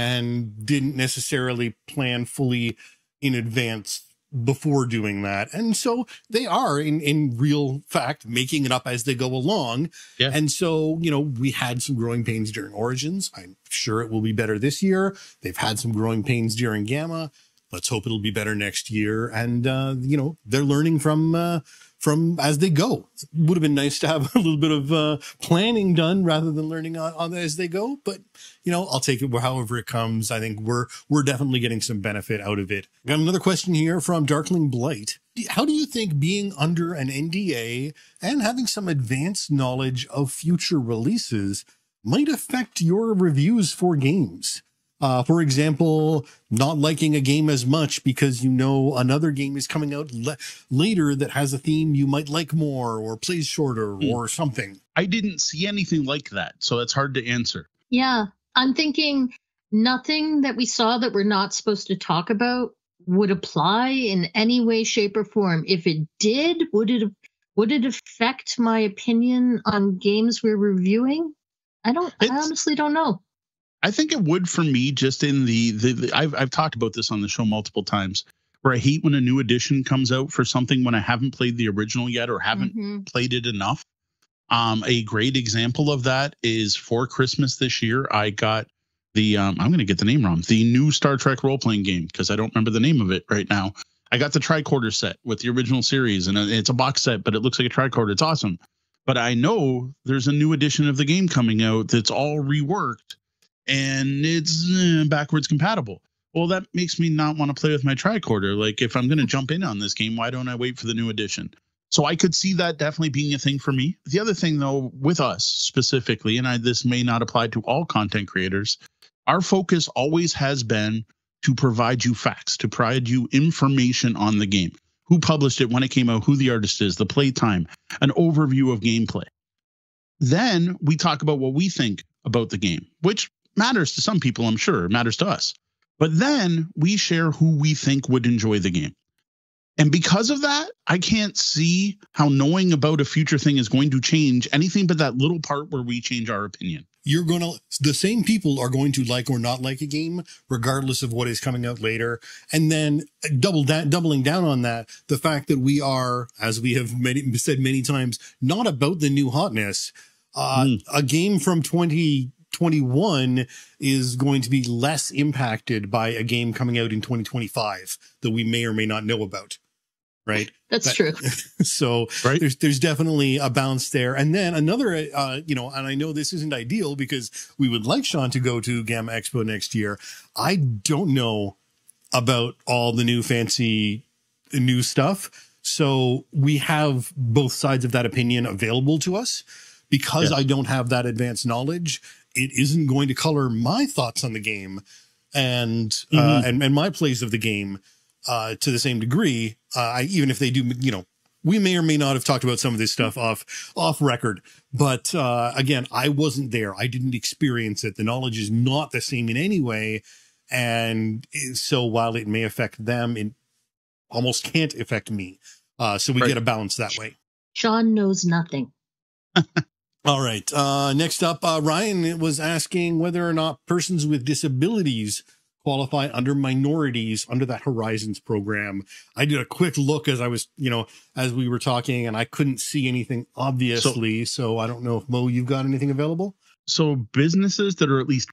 Speaker 1: and didn't necessarily plan fully in advance before doing that. And so they are in real fact making it up as they go along.
Speaker 2: Yeah.
Speaker 1: And so, we had some growing pains during Origins. I'm sure it will be better this year. They've had some growing pains during GAMA. Let's hope it'll be better next year. And, they're learning from as they go. It would have been nice to have a little bit of planning done rather than learning on as they go. But, I'll take it however it comes. I think we're definitely getting some benefit out of it. Got another question here from Darkling Blight. How do you think being under an NDA and having some advanced knowledge of future releases might affect your reviews for games? For example, not liking a game as much because another game is coming out later that has a theme you might like more or plays shorter or something.
Speaker 2: I didn't see anything like that, so that's hard to answer.
Speaker 3: Yeah, I'm thinking nothing that we saw that we're not supposed to talk about would apply in any way, shape, or form. If it did, would it affect my opinion on games we're reviewing? I honestly don't know.
Speaker 2: I think it would for me, just in I've talked about this on the show multiple times, where I hate when a new edition comes out for something when I haven't played the original yet or haven't played it enough. A great example of that is for Christmas this year, I got I'm going to get the name wrong. The new Star Trek role-playing game, because I don't remember the name of it right now. I got the tricorder set with the original series, and it's a box set, but it looks like a tricorder. It's awesome. But I know there's a new edition of the game coming out that's all reworked, and it's backwards compatible. Well, that makes me not want to play with my tricorder. Like, if I'm going to jump in on this game, why don't I wait for the new edition? So I could see that definitely being a thing for me. The other thing, though, with us specifically, and this may not apply to all content creators, our focus always has been to provide you facts, to provide you information on the game. Who published it, when it came out, who the artist is, the playtime, an overview of gameplay. Then we talk about what we think about the game, which matters to some people, I'm sure, matters to us. But then we share who we think would enjoy the game. And because of that, I can't see how knowing about a future thing is going to change anything but that little part where we change our opinion.
Speaker 1: The same people are going to like or not like a game, regardless of what is coming out later. And then doubling down on that, the fact that we are, as we have said many times, not about the new hotness. A game from 2021 is going to be less impacted by a game coming out in 2025 that we may or may not know about. Right.
Speaker 3: That's true.
Speaker 1: So right. There's definitely a balance there. And then another, and I know this isn't ideal because we would like Sean to go to GAMA Expo next year. I don't know about all the new fancy new stuff. So we have both sides of that opinion available to us. Because I don't have that advanced knowledge, it isn't going to color my thoughts on the game and my plays of the game to the same degree. Even if they do, we may or may not have talked about some of this stuff off record. But again, I wasn't there. I didn't experience it. The knowledge is not the same in any way. And so while it may affect them, it almost can't affect me. So we get a balance that way.
Speaker 3: Sean knows nothing.
Speaker 1: All right. Next up, Ryan was asking whether or not persons with disabilities qualify under minorities under that Horizons program. I did a quick look as I was, as we were talking, and I couldn't see anything obviously. So I don't know if Mo, you've got anything available?
Speaker 2: So businesses that are at least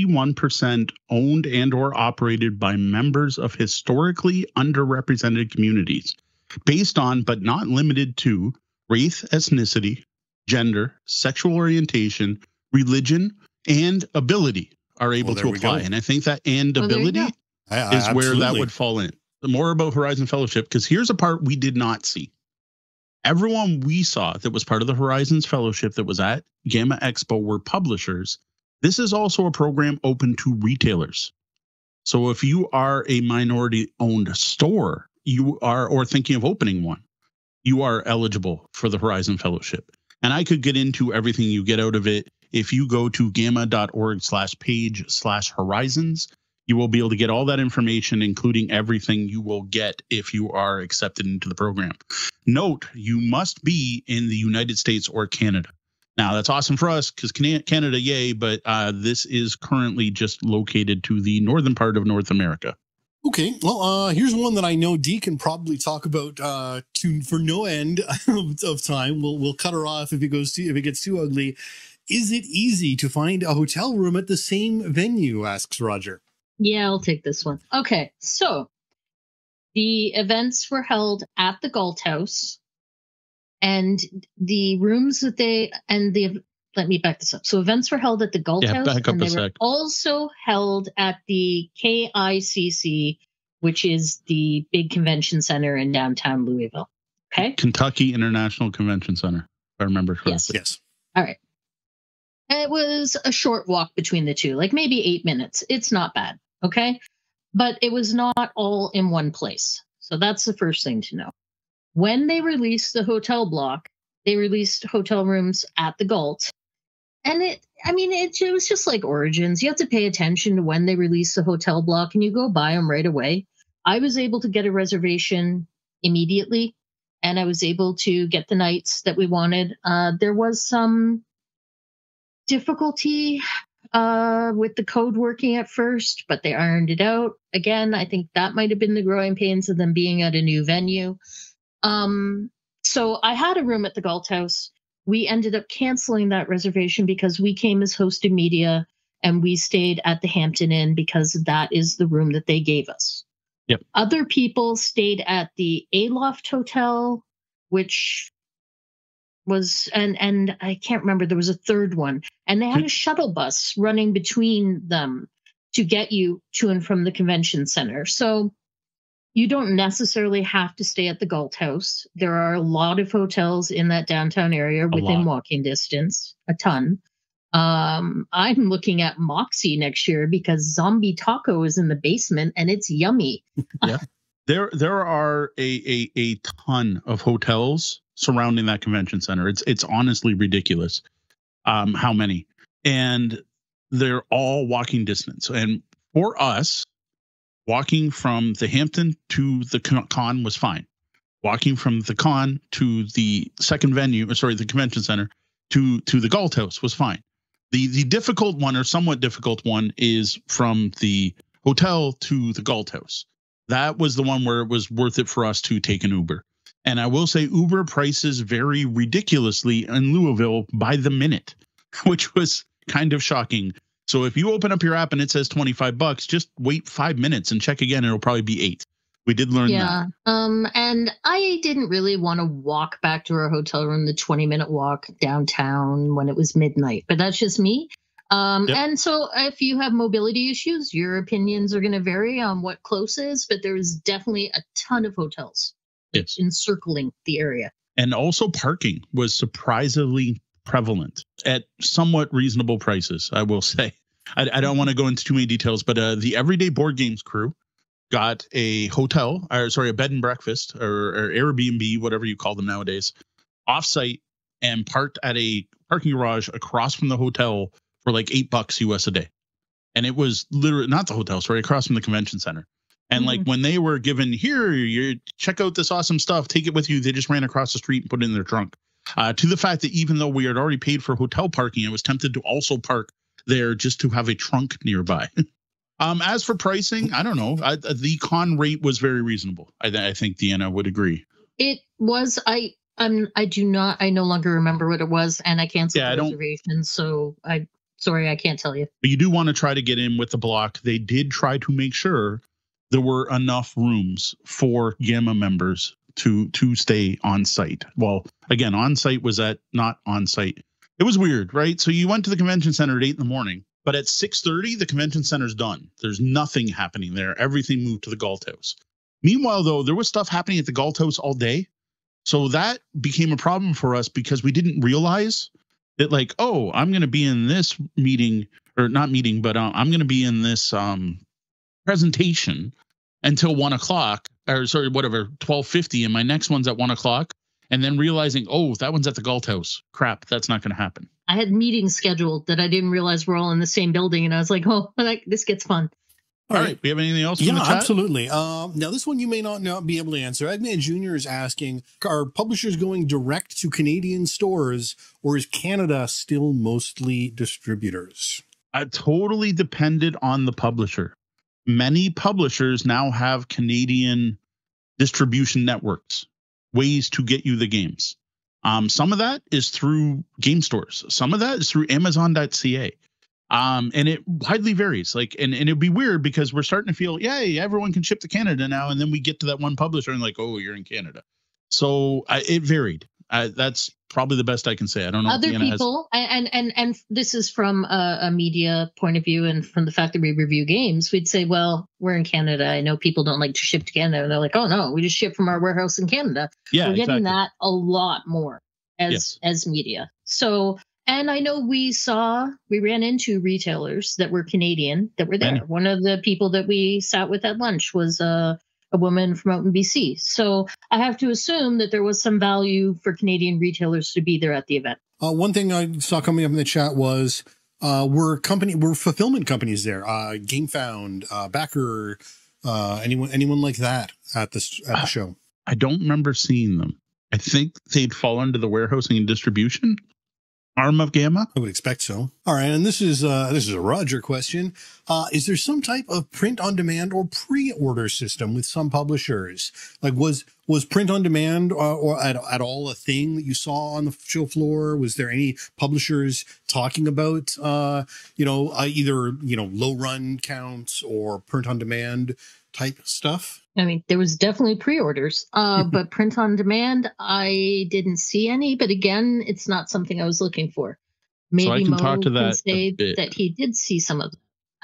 Speaker 2: 51% owned and or operated by members of historically underrepresented communities based on, but not limited to, race, ethnicity, gender, sexual orientation, religion, and ability are able to apply. And I think that and ability is where that would fall in. The more about Horizon Fellowship, because here's a part we did not see. Everyone we saw that was part of the Horizons Fellowship that was at GAMA Expo were publishers. This is also a program open to retailers. So if you are a minority-owned store, you are, or thinking of opening one, you are eligible for the Horizon Fellowship. And I could get into everything you get out of it. If you go to gamma.org/page/horizons, you will be able to get all that information, including everything you will get if you are accepted into the program. Note, you must be in the United States or Canada. Now, that's awesome for us because Canada, yay, but this is currently just located to the northern part of North America.
Speaker 1: Okay, well, here's one that I know Dee can probably talk about for no end of time. We'll cut her off if it gets too ugly. Is it easy to find a hotel room at the same venue? Asks Roger.
Speaker 3: Yeah, I'll take this one. Okay, so the events were held at the Galt House, and the rooms that let me back this up. So events were held at the Galt House, and they were also held at the KICC, which is the big convention center in downtown Louisville. Okay.
Speaker 2: Kentucky International Convention Center, if I remember correctly.
Speaker 1: Yes.
Speaker 3: All right. And it was a short walk between the two, like maybe 8 minutes. It's not bad. Okay. But it was not all in one place. So that's the first thing to know. When they released the hotel block, they released hotel rooms at the Galt. And it was just like Origins. You have to pay attention to when they release the hotel block, and you go buy them right away. I was able to get a reservation immediately, and I was able to get the nights that we wanted. There was some difficulty with the code working at first, but they ironed it out. Again, I think that might have been the growing pains of them being at a new venue. So I had a room at the Galt House. We ended up canceling that reservation because we came as hosted media, and we stayed at the Hampton Inn because that is the room that they gave us.
Speaker 2: Yep.
Speaker 3: Other people stayed at the Aloft Hotel, which was, and I can't remember, there was a third one, and they had a shuttle bus running between them to get you to and from the convention center. So you don't necessarily have to stay at the Galt House. There are a lot of hotels in that downtown area within walking distance, a ton. I'm looking at Moxie next year because Zombie Taco is in the basement and it's yummy.
Speaker 2: Yeah, there are a ton of hotels surrounding that convention center. It's honestly ridiculous how many, and they're all walking distance. And for us, walking from the Hampton to the con was fine. Walking from the con to the second venue, the convention center, to the Galt House was fine. The difficult one, or somewhat difficult one, is from the hotel to the Galt House. That was the one where it was worth it for us to take an Uber. And I will say Uber prices vary ridiculously in Louisville by the minute, which was kind of shocking. So if you open up your app and it says $25, just wait 5 minutes and check again. It'll probably be 8. We did learn that.
Speaker 3: And I didn't really want to walk back to our hotel room, the 20-minute walk downtown when it was midnight, but that's just me. And so if you have mobility issues, your opinions are going to vary on what close is, but there's definitely a ton of hotels encircling the area. And
Speaker 2: also parking was surprisingly prevalent at somewhat reasonable prices, I will say. I don't want to go into too many details, but the Everyday Board Games crew got a hotel, a bed and breakfast or Airbnb, whatever you call them nowadays, offsite, and parked at a parking garage across from the hotel for like $8 US a day. And it was literally not the hotel, across from the convention center. And like when they were given, here, you check out this awesome stuff, take it with you, they just ran across the street and put it in their trunk. To the fact that even though we had already paid for hotel parking, I was tempted to also park there just to have a trunk nearby. As for pricing, I don't know. The con rate was very reasonable. I think Deanna would agree.
Speaker 3: It was. I no longer remember what it was, and I canceled the reservation. So sorry, I can't tell you.
Speaker 2: But you do want to try to get in with the block. They did try to make sure there were enough rooms for GAMA members to stay on site. Well, again, on site was not on site. It was weird, right? So you went to the convention center at 8 in the morning. But at 6:30, the convention center's done. There's nothing happening there. Everything moved to the Galt House. Meanwhile, though, there was stuff happening at the Galt House all day. So that became a problem for us because we didn't realize that, like, oh, I'm going to be in this meeting, or not meeting, but I'm going to be in this presentation until 1 o'clock, or 12:50. And my next one's at 1 o'clock. And then realizing, oh, that one's at the Galt House. Crap, that's not going to happen.
Speaker 3: I had meetings scheduled that I didn't realize were all in the same building. And I was like, oh, this gets fun.
Speaker 2: All right. We have anything else from the chat?
Speaker 1: Absolutely. Now, this one you may not be able to answer. Eggman Jr. is asking, are publishers going direct to Canadian stores, or is Canada still mostly distributors?
Speaker 2: Totally depended on the publisher. Many publishers now have Canadian distribution networks, ways to get you the games. Some of that is through game stores. Some of that is through Amazon.ca. And it widely varies. And it'd be weird because we're starting to feel, yay, everyone can ship to Canada now. And then we get to that one publisher and like, oh, you're in Canada. So it varied. That's probably the best I can say. I don't know.
Speaker 3: Other people, and this is from a media point of view, and from the fact that we review games, we'd say, well, we're in Canada. I know people don't like to ship to Canada. And they're like, oh, no, we just ship from our warehouse in Canada.
Speaker 2: Yeah,
Speaker 3: we're getting that a lot more as media. So, and I know we ran into retailers that were Canadian that were there. One of the people that we sat with at lunch was a woman from out in BC. So I have to assume that there was some value for Canadian retailers to be there at the event.
Speaker 1: One thing I saw coming up in the chat was were fulfillment companies there, GameFound, Backer, anyone like that at the show?
Speaker 2: I don't remember seeing them. I think they'd fall under the warehousing and distribution. arm of Gamma.
Speaker 1: I would expect so. All right, and this is a Roger question. Is there some type of print on demand or pre-order system with some publishers? Like was print on demand or at all a thing that you saw on the show floor? Was there any publishers talking about either low run counts or print on demand type stuff?
Speaker 3: I mean, there was definitely pre-orders, but print on demand, I didn't see any. But again, it's not something I was looking for. Maybe
Speaker 2: So I can
Speaker 3: Moe
Speaker 2: talk to
Speaker 3: can
Speaker 2: that
Speaker 3: say
Speaker 2: a bit.
Speaker 3: that he did see some of them.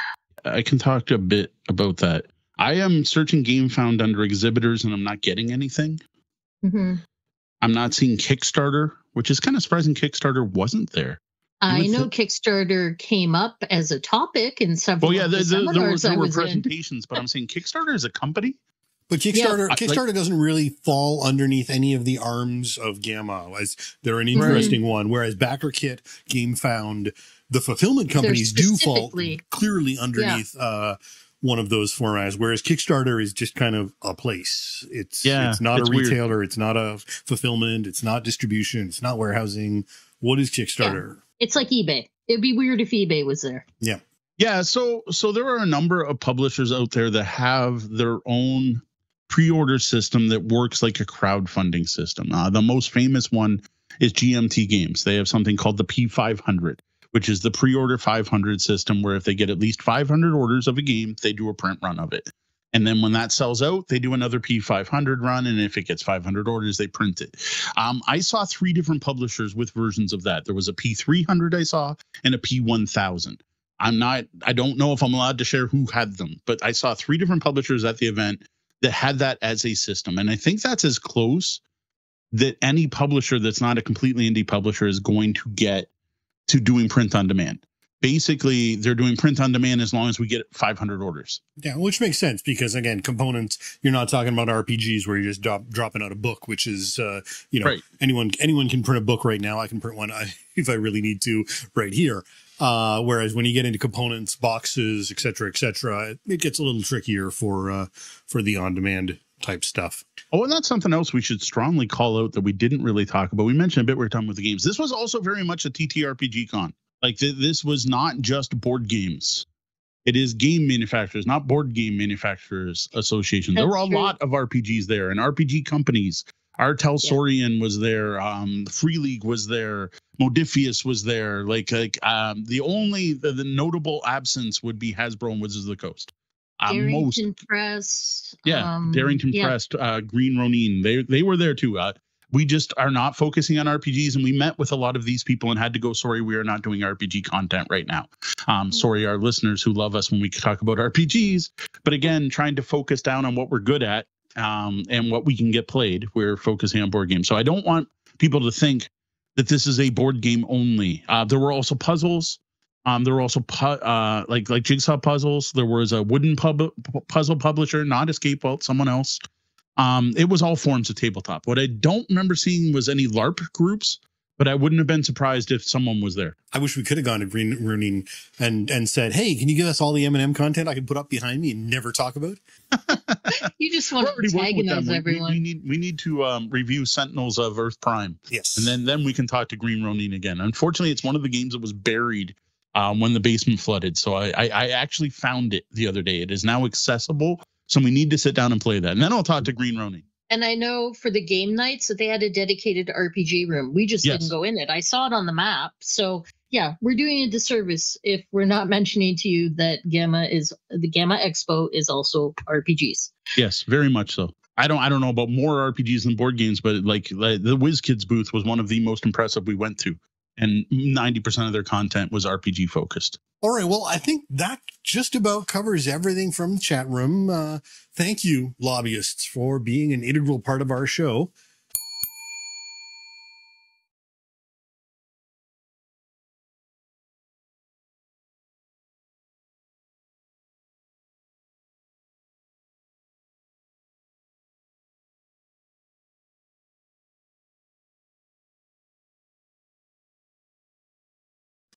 Speaker 2: I can talk a bit about that. I am searching GameFound under exhibitors, and I'm not getting anything.
Speaker 3: Mm-hmm.
Speaker 2: I'm not seeing Kickstarter, which is kind of surprising. Kickstarter wasn't there.
Speaker 3: I know Kickstarter came up as a topic in several.
Speaker 2: Oh yeah, there were
Speaker 3: in.
Speaker 2: presentations, but I'm saying Kickstarter is a company.
Speaker 1: But Kickstarter doesn't really fall underneath any of the arms of Gamma, as they're an interesting one. Whereas BackerKit, GameFound, the fulfillment companies do fall clearly underneath one of those formats. Whereas Kickstarter is just kind of a place. It's not a retailer. Weird. It's not a fulfillment. It's not distribution. It's not warehousing. What is Kickstarter?
Speaker 3: Yeah. It's like eBay. It'd be weird if eBay was there.
Speaker 1: Yeah.
Speaker 2: Yeah. So there are a number of publishers out there that have their own pre-order system that works like a crowdfunding system. The most famous one is GMT Games. They have something called the P500, which is the pre-order 500 system, where if they get at least 500 orders of a game, they do a print run of it. And then when that sells out, they do another P500 run. And if it gets 500 orders, they print it. I saw 3 different publishers with versions of that. There was a P300 I saw and a P1000. I don't know if I'm allowed to share who had them, but I saw 3 different publishers at the event that had that as a system. And I think that's as close that any publisher that's not a completely indie publisher is going to get to doing print on demand. Basically, they're doing print on demand as long as we get 500 orders.
Speaker 1: Yeah, which makes sense because, again, components, you're not talking about RPGs where you're just dropping out a book, which is, right. Anyone can print a book right now. I can print one if I really need to right here. Whereas when you get into components, boxes, et cetera, it gets a little trickier for the on-demand type stuff.
Speaker 2: Oh, and that's something else we should strongly call out that we didn't really talk about. We mentioned a bit, we were talking with the games. This was also very much a TTRPG con. Like this was not just board games. It is game manufacturers, not board game manufacturers association. There were a lot of RPGs there and RPG companies. Artel Saurian was there. Free League was there. Modifius was there. The notable absence would be Hasbro and Wizards of the Coast.
Speaker 3: Darrington Press.
Speaker 2: Darrington Press, Green Ronin. They were there too. We just are not focusing on RPGs, and we met with a lot of these people and had to go, sorry, we are not doing RPG content right now. Sorry, our listeners who love us when we talk about RPGs. But again, trying to focus down on what we're good at and what we can get played. We're focusing on board games. So I don't want people to think that this is a board game only. There were also puzzles. There were also like jigsaw puzzles. There was a wooden puzzle publisher, not Escape Vault, someone else. It was all forms of tabletop. What I don't remember seeing was any LARP groups, but I wouldn't have been surprised if someone was there.
Speaker 1: I wish we could have gone to Green Ronin and said, hey, can you give us all the M&M content I can put up behind me and never talk about?
Speaker 3: You just want to antagonize everyone.
Speaker 2: We need to review Sentinels of Earth Prime.
Speaker 1: Yes.
Speaker 2: And then we can talk to Green Ronin again. Unfortunately, it's one of the games that was buried when the basement flooded. So I actually found it the other day. It is now accessible. So we need to sit down and play that. And then I'll talk to Green Ronin.
Speaker 3: And I know for the game nights that they had a dedicated RPG room. We just didn't go in it. I saw it on the map. So yeah, we're doing a disservice if we're not mentioning to you that the GAMA Expo is also RPGs.
Speaker 2: Yes, very much so. I don't know about more RPGs than board games, but like the WizKids booth was one of the most impressive we went to. And 90% of their content was RPG focused.
Speaker 1: All right. Well, I think that just about covers everything from the chat room. Thank you, lobbyists, for being an integral part of our show.